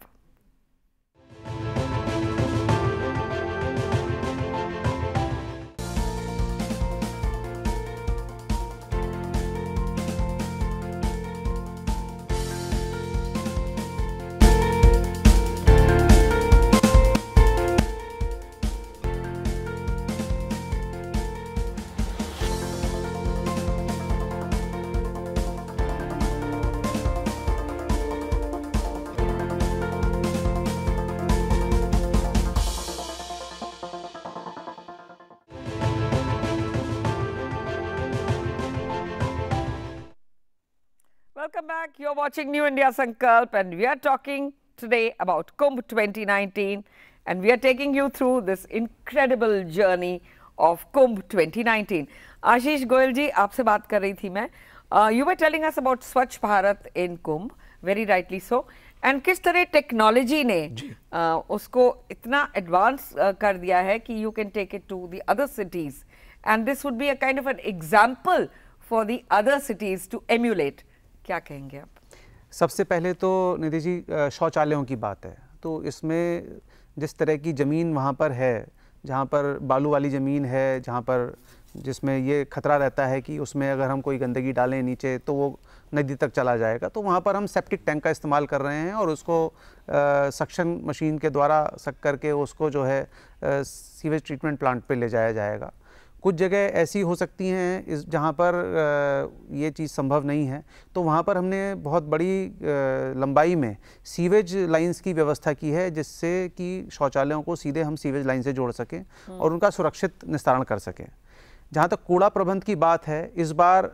Welcome back. You're watching New India Sankalp and we are talking today about Kumbh twenty nineteen and we are taking you through this incredible journey of Kumbh twenty nineteen. Ashish Goyal ji, आपसे बात कर रही थी मैं. Uh, you were telling us about Swachh Bharat in Kumbh, very rightly so. And किस तरह टेक्नोलॉजी ने uh, उसको इतना एडवांस uh, कर दिया है कि you can take it to the other cities and this would be a kind of an example for the other cities to emulate. क्या कहेंगे आप? सबसे पहले तो निधि जी शौचालयों की बात है, तो इसमें जिस तरह की ज़मीन वहाँ पर है, जहाँ पर बालू वाली ज़मीन है, जहाँ पर जिसमें ये खतरा रहता है कि उसमें अगर हम कोई गंदगी डालें नीचे तो वो नदी तक चला जाएगा, तो वहाँ पर हम सेप्टिक टैंक का इस्तेमाल कर रहे हैं और उसको सक्शन मशीन के द्वारा सक करके उसको जो है सीवेज ट्रीटमेंट प्लांट पे ले जाया जाएगा। कुछ जगह ऐसी हो सकती हैं इस जहाँ पर आ, ये चीज़ संभव नहीं है, तो वहाँ पर हमने बहुत बड़ी आ, लंबाई में सीवेज लाइंस की व्यवस्था की है, जिससे कि शौचालयों को सीधे हम सीवेज लाइन से जोड़ सकें और उनका सुरक्षित निस्तारण कर सकें। जहाँ तक कूड़ा प्रबंध की बात है, इस बार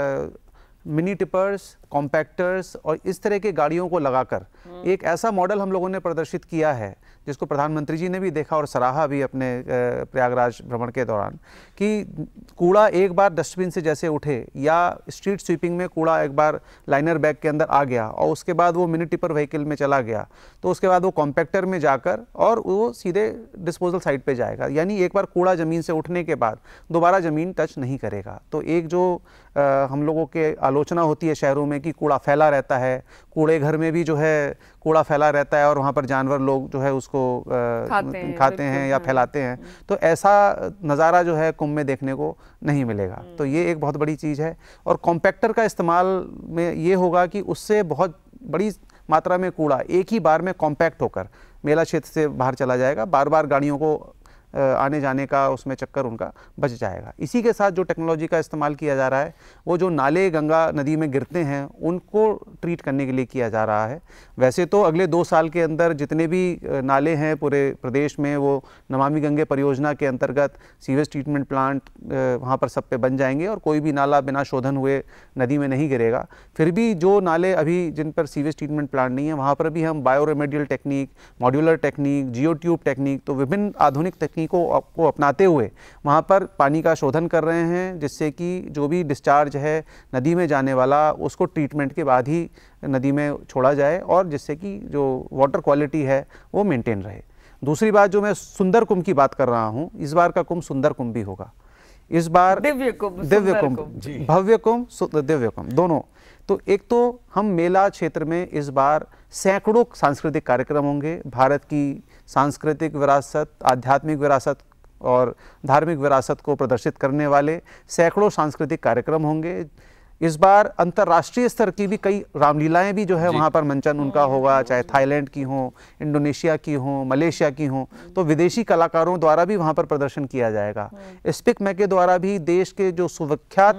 मिनी टिपर्स, कॉम्पैक्टर्स और इस तरह के गाड़ियों को लगाकर एक ऐसा मॉडल हम लोगों ने प्रदर्शित किया है, जिसको प्रधानमंत्री जी ने भी देखा और सराहा भी अपने प्रयागराज भ्रमण के दौरान, कि कूड़ा एक बार डस्टबिन से जैसे उठे या स्ट्रीट स्वीपिंग में कूड़ा एक बार लाइनर बैग के अंदर आ गया और उसके बाद वो मिनी टिपर व्हीकल में चला गया, तो उसके बाद वो कॉम्पैक्टर में जाकर और वो सीधे डिस्पोजल साइट पे जाएगा। यानी एक बार कूड़ा ज़मीन से उठने के बाद दोबारा ज़मीन टच नहीं करेगा। तो एक जो आ, हम लोगों के आलोचना होती है शहरों में कि कूड़ा फैला रहता है, कूड़े घर में भी जो है कूड़ा फैला रहता है और वहाँ पर जानवर लोग जो है उसको आ, खाते हैं, खाते हैं या फैलाते हैं, तो ऐसा नज़ारा जो है कुंभ में देखने को नहीं मिलेगा। तो ये एक बहुत बड़ी चीज़ है। और कॉम्पैक्टर का इस्तेमाल में ये होगा कि उससे बहुत बड़ी मात्रा में कूड़ा एक ही बार में कॉम्पैक्ट होकर मेला क्षेत्र से बाहर चला जाएगा, बार बार गाड़ियों को आने जाने का उसमें चक्कर उनका बच जाएगा। इसी के साथ जो टेक्नोलॉजी का इस्तेमाल किया जा रहा है वो जो नाले गंगा नदी में गिरते हैं उनको ट्रीट करने के लिए किया जा रहा है। वैसे तो अगले दो साल के अंदर जितने भी नाले हैं पूरे प्रदेश में वो नमामि गंगे परियोजना के अंतर्गत सीवेज ट्रीटमेंट प्लांट वहाँ पर सब पे बन जाएंगे और कोई भी नाला बिना शोधन हुए नदी में नहीं गिरेगा। फिर भी जो नाले अभी जिन पर सीवेज ट्रीटमेंट प्लांट नहीं है वहाँ पर भी हम bioremedial technique, modular technique, geo tube technique, तो विभिन्न आधुनिक तकनीक को, को अपनाते हुए वहाँ पर पानी का शोधन कर रहे हैं, जिससे कि जो भी डिस्चार्ज है नदी में जाने वाला उसको ट्रीटमेंट के बाद ही नदी में छोड़ा जाए और जिससे कि जो वाटर क्वालिटी है वो मेंटेन रहे। दूसरी बात जो मैं सुंदर कुंभ की बात कर रहा हूँ, इस बार का कुंभ सुंदर कुंभ भी होगा। इस बार दिव्य कुंभ, दिव्य कुंभ, भव्य कुंभ, दिव्य कुंभ दोनों। तो एक तो हम मेला क्षेत्र में इस बार सैकड़ों सांस्कृतिक कार्यक्रम होंगे। भारत की सांस्कृतिक विरासत, आध्यात्मिक विरासत और धार्मिक विरासत को प्रदर्शित करने वाले सैकड़ों सांस्कृतिक कार्यक्रम होंगे। इस बार अंतर्राष्ट्रीय स्तर की भी कई रामलीलाएं भी जो है वहाँ पर मंचन उनका होगा, चाहे थाईलैंड की हो, इंडोनेशिया की हो, मलेशिया की हो, तो विदेशी कलाकारों द्वारा भी वहाँ पर प्रदर्शन किया जाएगा। स्पिक मैके द्वारा भी देश के जो सुविख्यात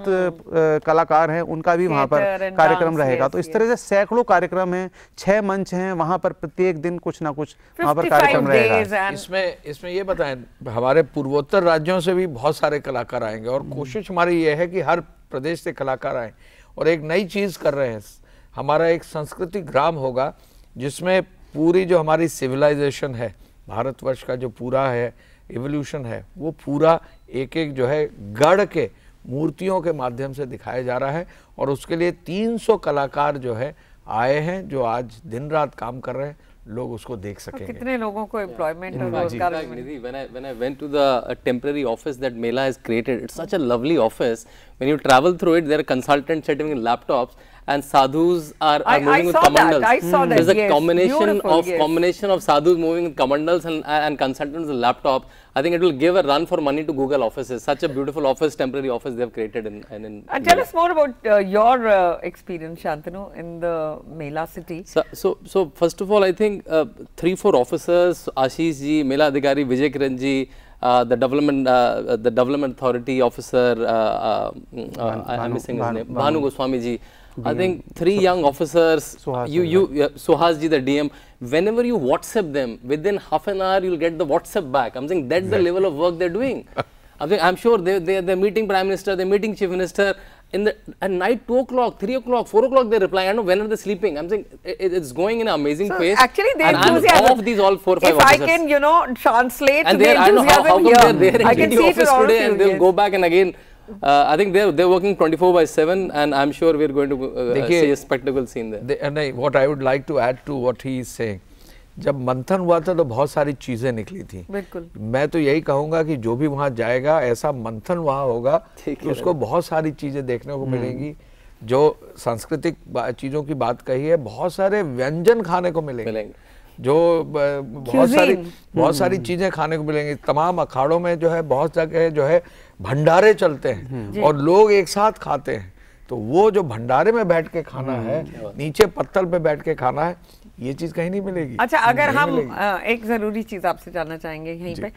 कलाकार हैं उनका भी वहाँ पर कार्यक्रम रहेगा। तो इस तरह से सैकड़ों कार्यक्रम हैं, छह मंच हैं वहाँ पर, प्रत्येक दिन कुछ ना कुछ वहाँ पर कार्यक्रम रहेगा। इसमें इसमें ये बताएं, हमारे पूर्वोत्तर राज्यों से भी बहुत सारे कलाकार आएंगे और कोशिश हमारी ये है कि हर प्रदेश से कलाकार आए और एक नई चीज़ कर रहे हैं। हमारा एक संस्कृति ग्राम होगा जिसमें पूरी जो हमारी सिविलाइजेशन है, भारतवर्ष का जो पूरा है इवोल्यूशन है, वो पूरा एक एक जो है गढ़ के मूर्तियों के माध्यम से दिखाया जा रहा है। और उसके लिए तीन सौ कलाकार जो है आए हैं, जो आज दिन रात काम कर रहे हैं, लोग उसको देख सकेंगे। कितने लोगों को एम्प्लॉयमेंट और रोजगार मिलेगा। When I when I went to the uh, temporary office that Mela has created, it's such a lovely office. When you travel through it, there are consultants sitting in laptops and sadhus are, are I, moving I with saw kamandals. That. I saw that. There's a yes. combination Beautiful, of yes. combination of sadhus moving with kamandals and and consultants with laptop. I think it will give a run for money to Google offices. Such a beautiful office, temporary office they have created in. in, in and tell us more about uh, your uh, experience, Shantanu, in the Mela city. So, so, so first of all, I think uh, three, four officers, Ashish ji, Mela Adhikari, Vijay Kiran ji, uh, the development, uh, the development authority officer, uh, uh, uh, I am missing his name, Bhanu Goswami ji. I think three young officers, Suhas you, you, uh, Suhas ji, the D M, whenever you WhatsApp them, within half an hour, you'll get the WhatsApp back. I'm saying that's the level of work they're doing. I'm saying, I'm sure they, they, they're meeting Prime Minister, they're meeting Chief Minister, in the, at night, two o'clock, three o'clock, four o'clock, they reply. I don't know when are they sleeping. I'm saying it, it's going in an amazing so pace. Actually, they and I'm of these all four, five if officers. I can, you know, translate and the I don't know how, how come here. they're there I in can the see office today and they'll yes. go back and again. Uh, I think they're they're working twenty-four by seven, and I'm sure we're going to uh, see a spectacle scene there. They, and I, what I would like to add to what he is saying, जब मंथन हुआ था तो बहुत सारी चीजें निकली थी। बिल्कुल। मैं तो यही कहूंगा कि जो भी वहाँ जाएगा ऐसा मंथन वहाँ होगा कि उसको बहुत सारी चीजें देखने को मिलेंगी। जो सांस्कृतिक चीजों की बात कही है, बहुत सारे व्यंजन खाने को मिलेंगे, जो बहुत सारी बहुत सारी चीजें खाने को मिलेंगी। तमाम अखाड़ों में जो है बहुत जगह जो है भंडारे चलते हैं और लोग एक साथ खाते हैं। तो वो जो भंडारे में बैठ के खाना है, नीचे पत्तल पे बैठ के खाना है, ये चीज कहीं नहीं मिलेगी। अच्छा, अगर हम एक जरूरी चीज आपसे जानना चाहेंगे यहीं पे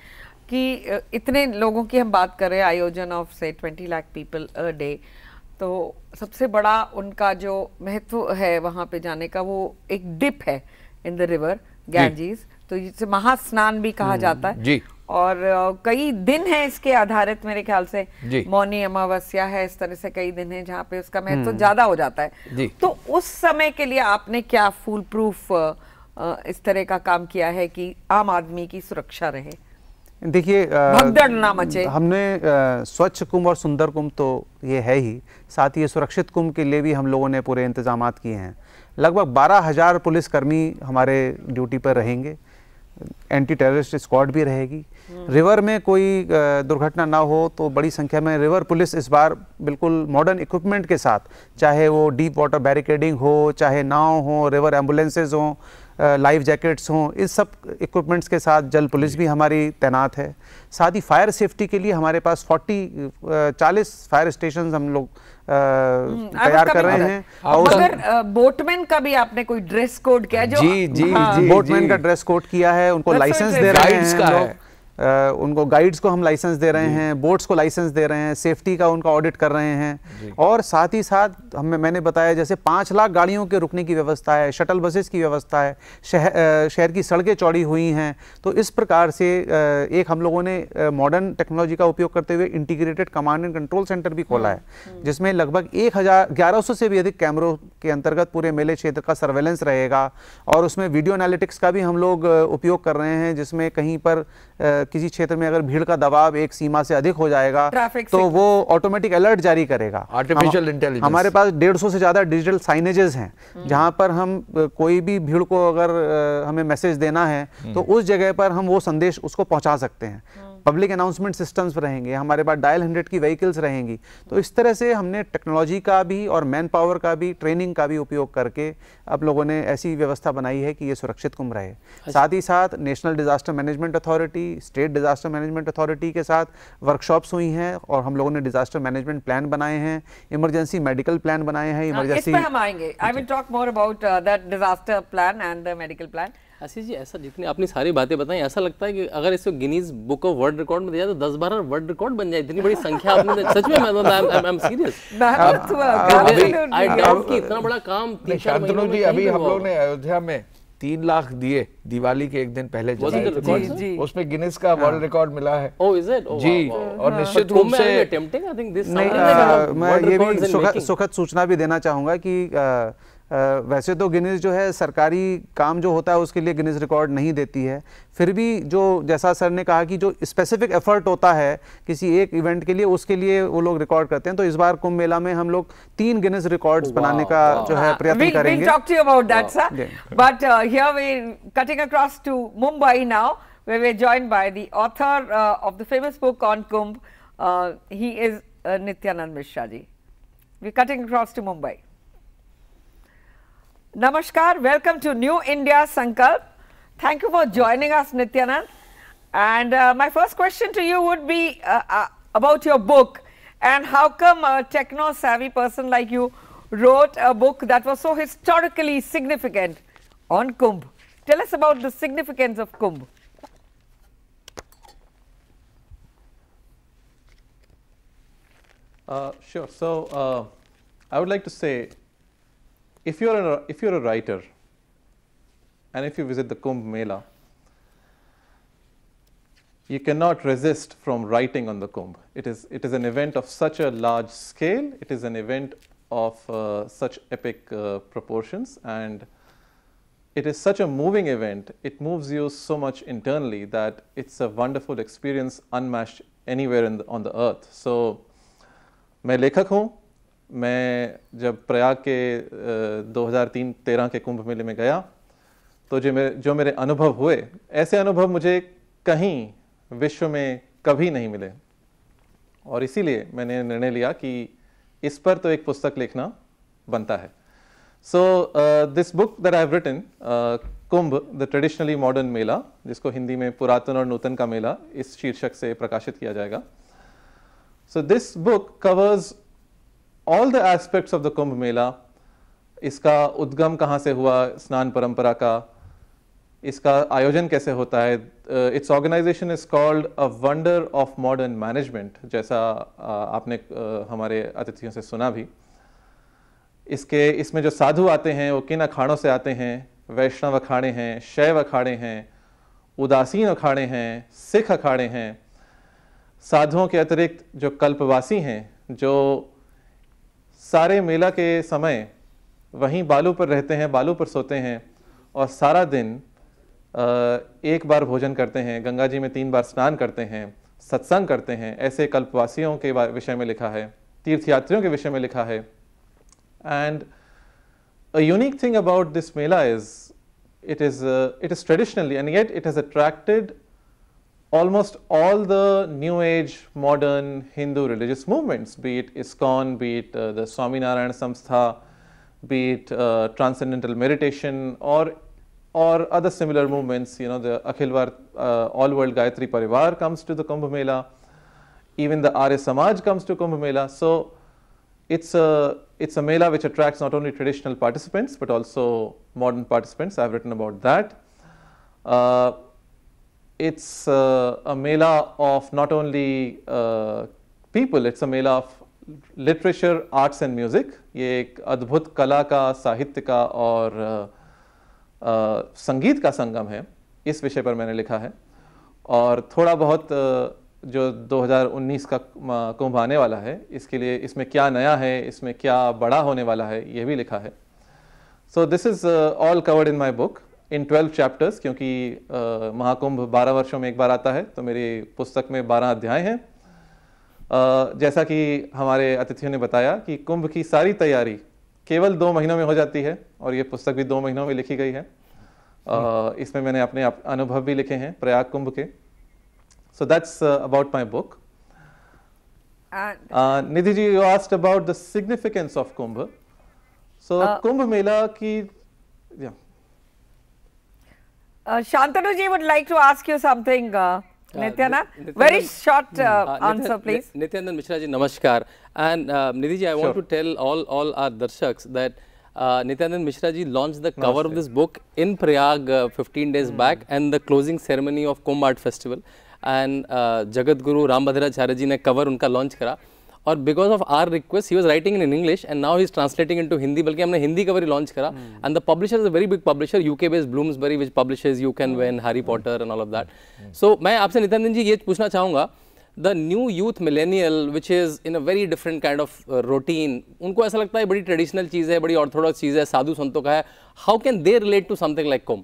कि इतने लोगों की हम बात कर रहे हैं, आयोजन of say twenty lakh people a day, तो सबसे बड़ा उनका जो महत्व है वहाँ पे जाने का वो एक डिप है इन द रिवर गैंजीज, तो इसे महास्नान भी कहा जाता है जी। और अ, कई दिन हैं इसके आधारित मेरे ख्याल से, जी। मौनी अमावस्या है, इस तरह से कई दिन हैं जहाँ पे उसका महत्व ज्यादा हो जाता है। जी। तो उस समय के लिए आपने क्या फूल प्रूफ इस तरह का काम किया है कि आम आदमी की सुरक्षा रहे, देखिए, अ, भगदड़ ना मचे? हमने अ, स्वच्छ कुंभ और सुंदर कुंभ तो ये है ही, साथ ही ये सुरक्षित कुंभ के लिए भी हम लोगों ने पूरे इंतजामात किए हैं। लगभग बारह हजार पुलिसकर्मी हमारे ड्यूटी पर रहेंगे, एंटी टेररिस्ट स्क्वाड भी रहेगी। रिवर में कोई अ, दुर्घटना ना हो तो बड़ी संख्या में रिवर पुलिस इस बार बिल्कुल मॉडर्न इक्विपमेंट के साथ, चाहे वो डीप वाटर बैरिकेडिंग हो, चाहे नाव हो, रिवर एम्बुलेंसेज हों, लाइफ जैकेट्स हों, इस सब इक्विपमेंट्स के साथ जल पुलिस भी हमारी तैनात है। साथ ही फायर सेफ्टी के लिए हमारे पास चालीस चालीस फायर स्टेशन हम लोग अ, तैयार कर रहे हैं। और मगर बोटमैन का भी आपने कोई ड्रेस कोड किया जो? जी जी हाँ। जी बोटमैन जी। का ड्रेस कोड किया है, उनको That's so लाइसेंस दे interesting. रहे गाइड्स हैं का हम है। लोग, अ, उनको गाइड्स को हम लाइसेंस दे रहे हैं, बोट्स को लाइसेंस दे रहे हैं, सेफ्टी का उनका ऑडिट कर रहे हैं। और साथ ही साथ हमें मैंने बताया जैसे पाँच लाख गाड़ियों के रुकने की व्यवस्था है, शटल बसेस की व्यवस्था है, शहर अ, शहर की सड़कें चौड़ी हुई हैं। तो इस प्रकार से अ, एक हम लोगों ने मॉडर्न टेक्नोलॉजी का उपयोग करते हुए integrated command and control centre भी खोला है, जिसमें लगभग एक हज़ार ग्यारह सौ से भी अधिक कैमरों के अंतर्गत पूरे मेले क्षेत्र का सर्वेलेंस रहेगा। और उसमें वीडियो एनालिटिक्स का भी हम लोग अ, उपयोग कर रहे हैं, जिसमें कहीं पर अ, किसी क्षेत्र में अगर भीड़ का दबाव एक सीमा से अधिक हो जाएगा ट्रैफिक तो सिग्नल। वो ऑटोमेटिक अलर्ट जारी करेगा। आर्टिफिशियल हम- इंटेलिजेंस। हमारे पास डेढ़ सौ से ज्यादा डिजिटल साइनेजेस हैं, जहां पर हम अ, कोई भी भीड़ को अगर अ, हमें मैसेज देना है तो उस जगह पर हम वो संदेश उसको पहुंचा सकते हैं। पब्लिक अनाउंसमेंट सिस्टम्स रहेंगे, हमारे पास डायल हंड्रेड की व्हीकल्स रहेंगी। तो इस तरह से हमने टेक्नोलॉजी का भी और मैन पावर का भी, ट्रेनिंग का भी उपयोग करके अब लोगों ने ऐसी व्यवस्था बनाई है कि ये सुरक्षित कुंभ रहे। साथ ही साथ National Disaster Management Authority, State Disaster Management Authority के साथ वर्कशॉप्स हुई हैं और हम लोगों ने डिजास्टर मैनेजमेंट प्लान बनाए हैं, इमरजेंसी मेडिकल प्लान बनाए हैं। हाँ, इस इमरजेंसी पे हम आएंगे। I will talk more about that disaster plan and the medical plan. Ashish ji, ऐसा जितनी आपने सारी बातें बताई, ऐसा लगता है कि अगर इसको Guinness Book of World Record में दिया तो दस बारह वर्ल्ड रिकॉर्ड बन जाए, इतनी बड़ी संख्या आपने। सच में मैं I am serious, I doubt कि इतना बड़ा काम तीन नहीं, चार महीनों शांतनु में जी, कहीं अभी पे हम हुआ लोग ने अयोध्या में तीन लाख दिए दिवाली के एक दिन पहले Was it जलाए the थे। record, जी, sir? जी। उसमें गिनीज का वर्ल्ड रिकॉर्ड मिला है। Oh, is it? Oh, ji, wow, wow. और निश्चित But रूप Kumbh से Mela में tempting, I think this नहीं, sounded like अ, a मैं world ये records भी in सुखद making. सुखद सूचना भी देना चाहूँगा कि अ, अ, वैसे तो गिनीज जो है सरकारी काम जो होता है उसके लिए गिनीज रिकॉर्ड नहीं देती है, फिर भी जो जैसा सर ने कहा कि जो स्पेसिफिक एफर्ट होता है किसी एक इवेंट के लिए, उसके लिए वो लोग रिकॉर्ड करते हैं। तो इस बार कुंभ मेला में हम लोग तीन गिनीज रिकॉर्ड्स बनाने का जो है प्रयत्न We'll, करेंगे। we'll talk to you about that, sir. Yeah. But uh, here we're cutting across to Mumbai now, where we're joined by the author uh, of the famous book on Kumbh. Uh, he is uh, Nityanand Mishra ji. We're cutting across to Mumbai. Namaskar, welcome to New India Sankalp. Thank you for joining us, Nityanand. And uh, my first question to you would be uh, uh, about your book, and how come a techno-savvy person like you wrote a book that was so historically significant on Kumbh. Tell us about the significance of Kumbh. Uh, sure. So, uh, I would like to say, if you're a, if you're a writer, and if you visit the Kumbh Mela, you cannot resist from writing on the Kumbh. It is it is an event of such a large scale. It is an event of uh, such epic uh, proportions, and it is such a moving event. It moves you so much internally that it's a wonderful experience unmatched anywhere in the, on the earth. So, मैं लेखक हूँ। मैं जब प्रयाग के दो हज़ार तीन तेरह के कुंभ मेले में गया तो जो मेरे जो मेरे अनुभव हुए, ऐसे अनुभव मुझे कहीं विश्व में कभी नहीं मिले, और इसीलिए मैंने निर्णय लिया कि इस पर तो एक पुस्तक लिखना बनता है। So this book that I have written, Kumbh the traditionally modern mela, जिसको हिंदी में पुरातन और नूतन का मेला इस शीर्षक से प्रकाशित किया जाएगा। So this book covers all the aspects of the Kumbh Mela. इसका उद्गम कहाँ से हुआ, स्नान परंपरा का, इसका आयोजन कैसे होता है। Its organization is called a wonder of modern management, जैसा uh, आपने uh, हमारे अतिथियों से सुना भी। इसके इसमें जो साधु आते हैं वो किन अखाड़ों से आते हैं, वैष्णव अखाड़े हैं, शैव अखाड़े हैं, उदासीन अखाड़े हैं, सिख अखाड़े हैं, साधुओं के अतिरिक्त जो कल्पवासी हैं, जो सारे मेला के समय वहीं बालू पर रहते हैं, बालू पर सोते हैं और सारा दिन एक बार भोजन करते हैं, गंगा जी में तीन बार स्नान करते हैं, सत्संग करते हैं, ऐसे कल्पवासियों के विषय में लिखा है, तीर्थयात्रियों के विषय में लिखा है. And a unique thing about this mela is it is uh, it is traditionally, and yet it has attracted almost all the new age modern Hindu religious movements, be it ISKCON, be it uh, the Swaminarayan Samstha, be it uh, transcendental meditation, or or other similar movements. You know, the Akhilvar uh, All World Gayatri Parivar comes to the Kumbh Mela, even the Arya Samaj comes to Kumbh Mela. So it's a it's a mela which attracts not only traditional participants but also modern participants. I have written about that. Uh, it's uh, a mela of not only uh, people, it's a mela of literature, arts and music. ये एक अद्भुत कला का, साहित्य का और uh, uh, संगीत का संगम है. इस विषय पर मैंने लिखा है और थोड़ा बहुत uh, जो दो हज़ार उन्नीस का कुंभ आने वाला है, इसके लिए इसमें क्या नया है, इसमें क्या बड़ा होने वाला है, ये भी लिखा है. So this is all covered in my book in twelve chapters, क्योंकि uh, महाकुंभ बारह वर्षों में एक बार आता है, तो मेरी पुस्तक में बारह अध्याय हैं. uh, जैसा कि हमारे अतिथियों ने बताया कि कुंभ की सारी तैयारी केवल दो महीनों में हो जाती है और ये पुस्तक भी दो महीनों में लिखी गई है. uh, इसमें मैंने अपने अनुभव भी लिखे हैं प्रयाग कुंभ के. So that's uh, about my book. And uh, Nidhi ji, you asked about the significance of Kumbh. So uh, Kumbh Mela ki, yeah. Uh, Shantanu ji would like to ask you something, uh, Nityanand. Uh, Very short uh, uh, answer, Nitya, please. Nityanand Mishra ji, namaskar. And uh, Nidhi ji, I sure. want to tell all all our darshaks that uh, Nityanand Mishra ji launched the cover Namaste. of this book in Prayag uh, fifteen days mm. back, and the closing ceremony of Kumbh Art Festival. And uh, Jagat Guru Rambhadracharya ji ने cover उनका launch करा और because of our request he was writing in English and now he is translating into Hindi, बल्कि हमने हिंदी cover ही launch करा. mm. And the publisher is a very big publisher, U K based Bloomsbury, which publishes You Can Win, Harry Potter and all of that. mm. So मैं आपसे नित्यानंद जी ये पूछना चाहूँगा, the new youth millennial which is in a very different kind of uh, routine, उनको ऐसा लगता है बड़ी traditional चीज़ है, बड़ी orthodox चीज़ है, साधु संतों का है. How can they relate to something like Kumbh?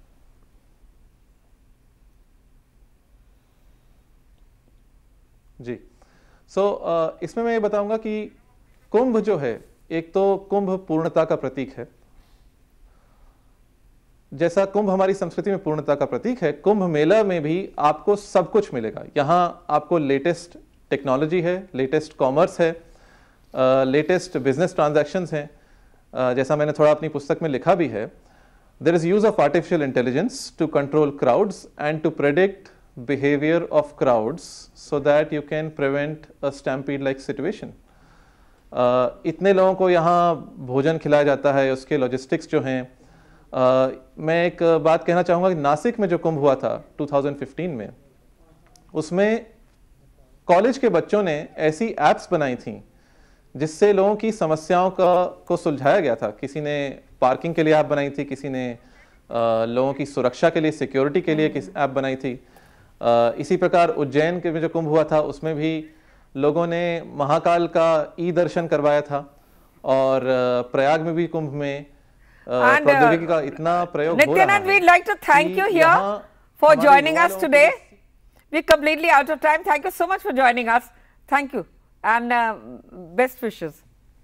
Ji, so so, uh, इसमें मैं ये बताऊंगा कि कुंभ जो है, एक तो कुंभ पूर्णता का प्रतीक है. जैसा कुंभ हमारी संस्कृति में पूर्णता का प्रतीक है, कुंभ मेला में भी आपको सब कुछ मिलेगा. यहाँ आपको लेटेस्ट टेक्नोलॉजी है, लेटेस्ट कॉमर्स है, लेटेस्ट बिजनेस ट्रांजैक्शंस हैं. uh, जैसा मैंने थोड़ा अपनी पुस्तक में लिखा भी है, there is use of artificial intelligence to control crowds and to predict behavior of crowds so that you can prevent a stampede like situation. uh, इतने लोगों को यहाँ भोजन खिलाया जाता है, उसके लॉजिस्टिक्स जो हैं. uh, मैं एक बात कहना चाहूँगा कि नासिक में जो कुंभ हुआ था दो हज़ार पंद्रह में, उसमें कॉलेज के बच्चों ने ऐसी एप्स बनाई थी जिससे लोगों की समस्याओं का को सुलझाया गया था. किसी ने पार्किंग के लिए ऐप बनाई थी, किसी ने uh, लोगों की सुरक्षा के लिए, सिक्योरिटी के लिए किस ऐप बनाई थी. Uh, इसी प्रकार उज्जैन के में जो कुंभ हुआ था उसमें भी लोगों ने महाकाल का ई दर्शन करवाया था और uh, प्रयाग में भी कुंभ में प्रौद्योगिकी का इतना प्रयोग हो रहा है. Nityanand, we'd like to thank you here for joining us today. We're completely out of time. Thank you so much for joining us. Thank you and uh, best wishes.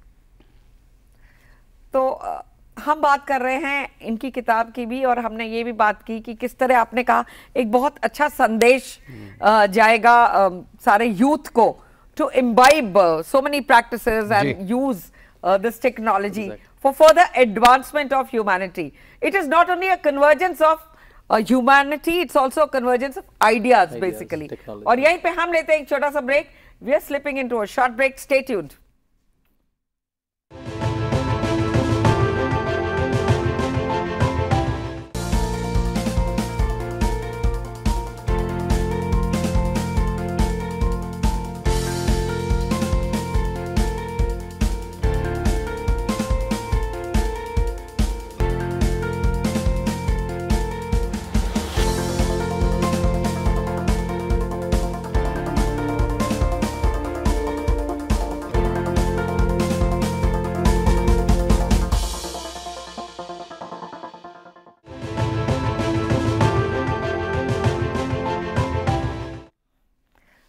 तो uh, हम बात कर रहे हैं इनकी किताब की भी और हमने ये भी बात की कि किस तरह आपने कहा एक बहुत अच्छा संदेश जाएगा सारे यूथ को to imbibe so many practices and use this technology for further advancement of humanity. It is not only a convergence of humanity, it's also a convergence of ideas basically. और यहीं पे हम लेते हैं एक छोटा सा break. We are slipping into a short break. Stay tuned.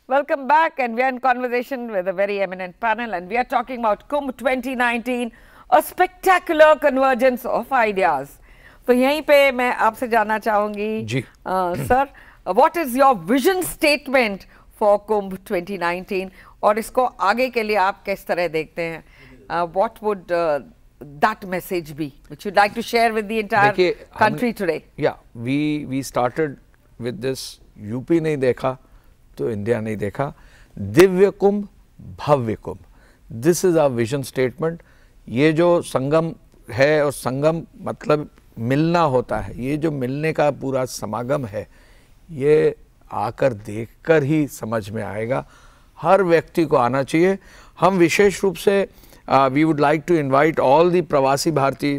Welcome back, and we are in conversation with a very eminent panel, and we are talking about Kumbh twenty nineteen, a spectacular convergence of ideas. तो यहीं पे मैं आपसे जानना चाहूंगी जी sir, what is your vision statement for Kumbh twenty nineteen, और इसको आगे के लिए आप किस तरह देखते हैं? What would that message be which you'd like to share with the entire country today? Yeah, we we started with this, UP नहीं देखा तो इंडिया नहीं देखा, दिव्य कुंभ भव्य Kumbh, this is our vision statement. ये जो संगम है, और संगम मतलब मिलना होता है, ये जो मिलने का पूरा समागम है, ये आकर देखकर ही समझ में आएगा। हर व्यक्ति को आना चाहिए। हम विशेष रूप से Uh, we would like to invite all the Pravasi Bharati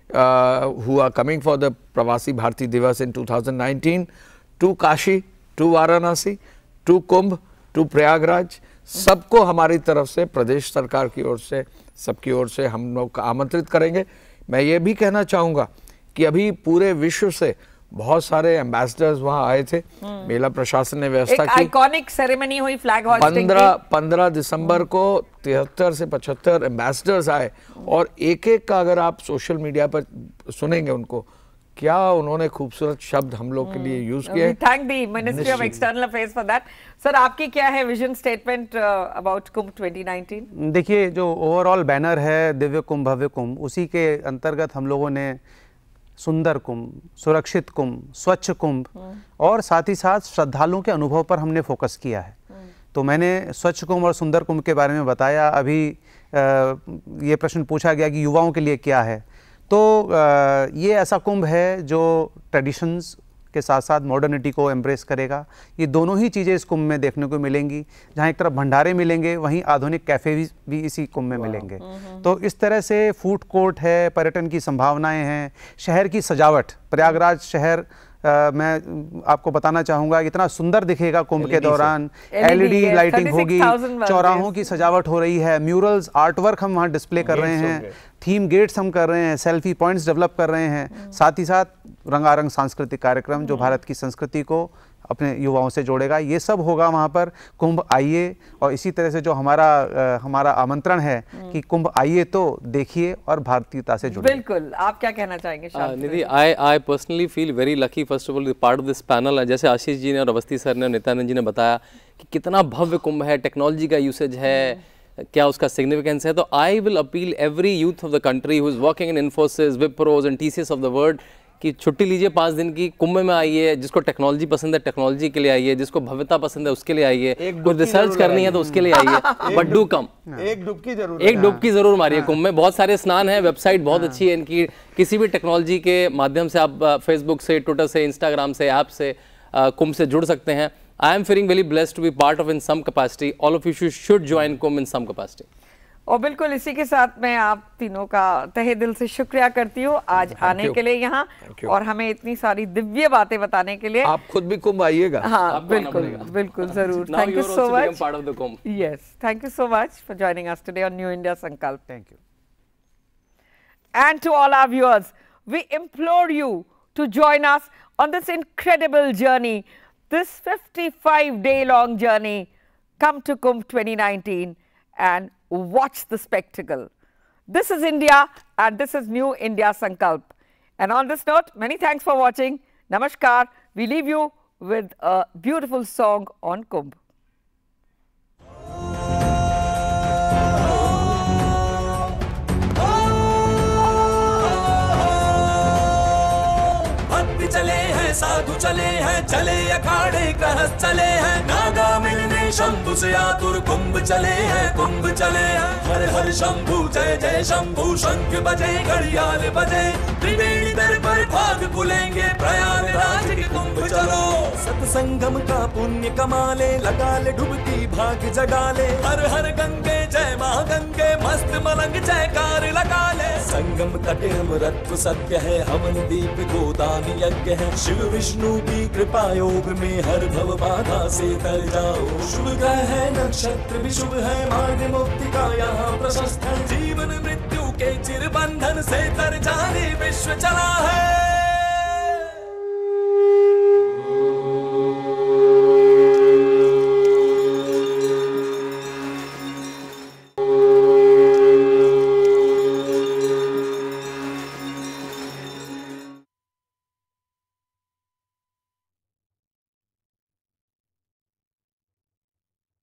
uh, who are coming for the Pravasi Bharati Divas in two thousand nineteen to Kashi, to Varanasi, to Kumbh, to Prayagraj। सबको हमारी तरफ से, प्रदेश सरकार की ओर से, सबकी ओर से हम लोग आमंत्रित करेंगे। मैं ये भी कहना चाहूँगा कि अभी पूरे विश्व से बहुत सारे एम्बेसडर्स वहाँ आए थे। मेला प्रशासन ने व्यवस्था की, आइकॉनिक सेरेमनी हुई फ्लैग होस्टिंग पंद्रह पंद्रह दिसंबर को तिहत्तर से पचहत्तर एम्बेसडर्स आए, और एक एक का अगर आप सोशल मीडिया पर सुनेंगे उनको, क्या उन्होंने खूबसूरत शब्द हम लोग के लिए यूज किए। Thank the Ministry of External Affairs for that. Sir, आपकी क्या है vision statement about Kumbh twenty nineteen? देखिए, जो ओवरऑल बैनर है दिव्य कुंभ भव्य कुंभ, उसी के अंतर्गत हम लोगों ने सुंदर कुंभ, सुरक्षित कुंभ, स्वच्छ कुंभ और साथ ही साथ श्रद्धालुओं के अनुभव पर हमने फोकस किया है। तो मैंने स्वच्छ कुंभ और सुंदर कुंभ के बारे में बताया। अभी आ, ये प्रश्न पूछा गया कि युवाओं के लिए क्या है, तो आ, ये ऐसा कुंभ है जो ट्रेडिशंस के साथ साथ मॉडर्निटी को एम्ब्रेस करेगा। ये दोनों ही चीज़ें इस कुंभ में देखने को मिलेंगी। जहाँ एक तरफ भंडारे मिलेंगे, वहीं आधुनिक कैफ़े भी, भी इसी कुंभ में मिलेंगे। तो इस तरह से फूड कोर्ट है, पर्यटन की संभावनाएं हैं, शहर की सजावट, प्रयागराज शहर आ, मैं आपको बताना चाहूँगा इतना सुंदर दिखेगा कुंभ के दौरान। एलईडी लाइटिंग होगी, चौराहों की सजावट हो रही है, म्यूरल्स, आर्टवर्क हम वहाँ डिस्प्ले कर रहे हैं, थीम गेट्स हम कर रहे हैं, सेल्फी पॉइंट्स डेवलप कर रहे हैं, साथ ही साथ रंगारंग सांस्कृतिक कार्यक्रम जो भारत की संस्कृति को अपने युवाओं से जोड़ेगा। ये सब होगा वहाँ पर। कुंभ आइए, और इसी तरह से जो हमारा आ, हमारा आमंत्रण है कि कुंभ आइए तो देखिए और भारतीयता से जुड़िए। बिल्कुल। आप क्या कहना चाहेंगे? Nidhi, I I personally feel very lucky first of all part of this panel. जैसे आशीष जी ने और अवस्थी सर ने और नित्यानंद जी ने बताया कि कितना भव्य कुंभ है, टेक्नोलॉजी का यूसेज है, क्या उसका सिग्निफिकेंस है। तो I will appeal every youth of the country who is working in Infosys, Wipros and TCS of the world कि छुट्टी लीजिए पाँच दिन की, कुंभ में आइए। जिसको टेक्नोलॉजी पसंद है टेक्नोलॉजी के लिए आइए, जिसको भव्यता पसंद है उसके लिए आइए, कोई रिसर्च करनी है तो उसके लिए आइए, बट डू कम। एक डुबकी जरूर एक डुबकी जरूर मारिए कुंभ में। बहुत सारे स्नान है, वेबसाइट बहुत अच्छी है इनकी। किसी भी टेक्नोलॉजी के माध्यम से आप फेसबुक से, ट्विटर से, इंस्टाग्राम से, ऐप से कुंभ से जुड़ सकते हैं। I am feeling very blessed to be part of in some capacity. All of you should join Kumbh in some capacity. और बिल्कुल इसी के साथ मैं आप तीनों का तहे दिल से शुक्रिया करती हूँ आज आने के लिए यहाँ, और हमें इतनी सारी दिव्य बातें बताने के लिए। आप खुद भी कुंभ आइएगा। हाँ, बिल्कुल बिल्कुल जरूर। Thank you so much. Yes, thank you so much for joining us today on New India Sankalp. Thank you. And to all our viewers, we implore you to join us on this incredible journey, this fifty-five day long journey. Come to Kumbh twenty nineteen and watch the spectacle. This is India, and this is New India Sankalp. And on this note, many thanks for watching. Namaskar. We leave you with a beautiful song on Kumbh. चले हैं साधु चले हैं, चले अखाड़े ग्रहस्थ चले हैं, नागा मिलने शंभु से आतुर कुंभ चले हैं, कुंभ चले हैं। हर हर शंभु जय जय शंभु, शंख बजे घड़ियाल बजे, त्रिवेणी दर पर भाग खुलेंगे, प्रयागराज के कुंभ चलो। सत्संगम का पुण्य कमाले, लगा ले डुबकी भाग जगा ले, हर हर गंगे जय माँ गंगे, मस्त मलंग जयकार लगा ले। संगम तटे अमृत सत्य है, हवन दीप गोदान यज्ञ है, शिव विष्णु की कृपा योग में हर भव बाधा से तर जाओ। शुभ ग्रह है नक्षत्र भी शुभ है, मार्ग मुक्ति का यहाँ प्रशस्त है, जीवन मृत्यु के चिर बंधन से तर जाने विश्व चला है।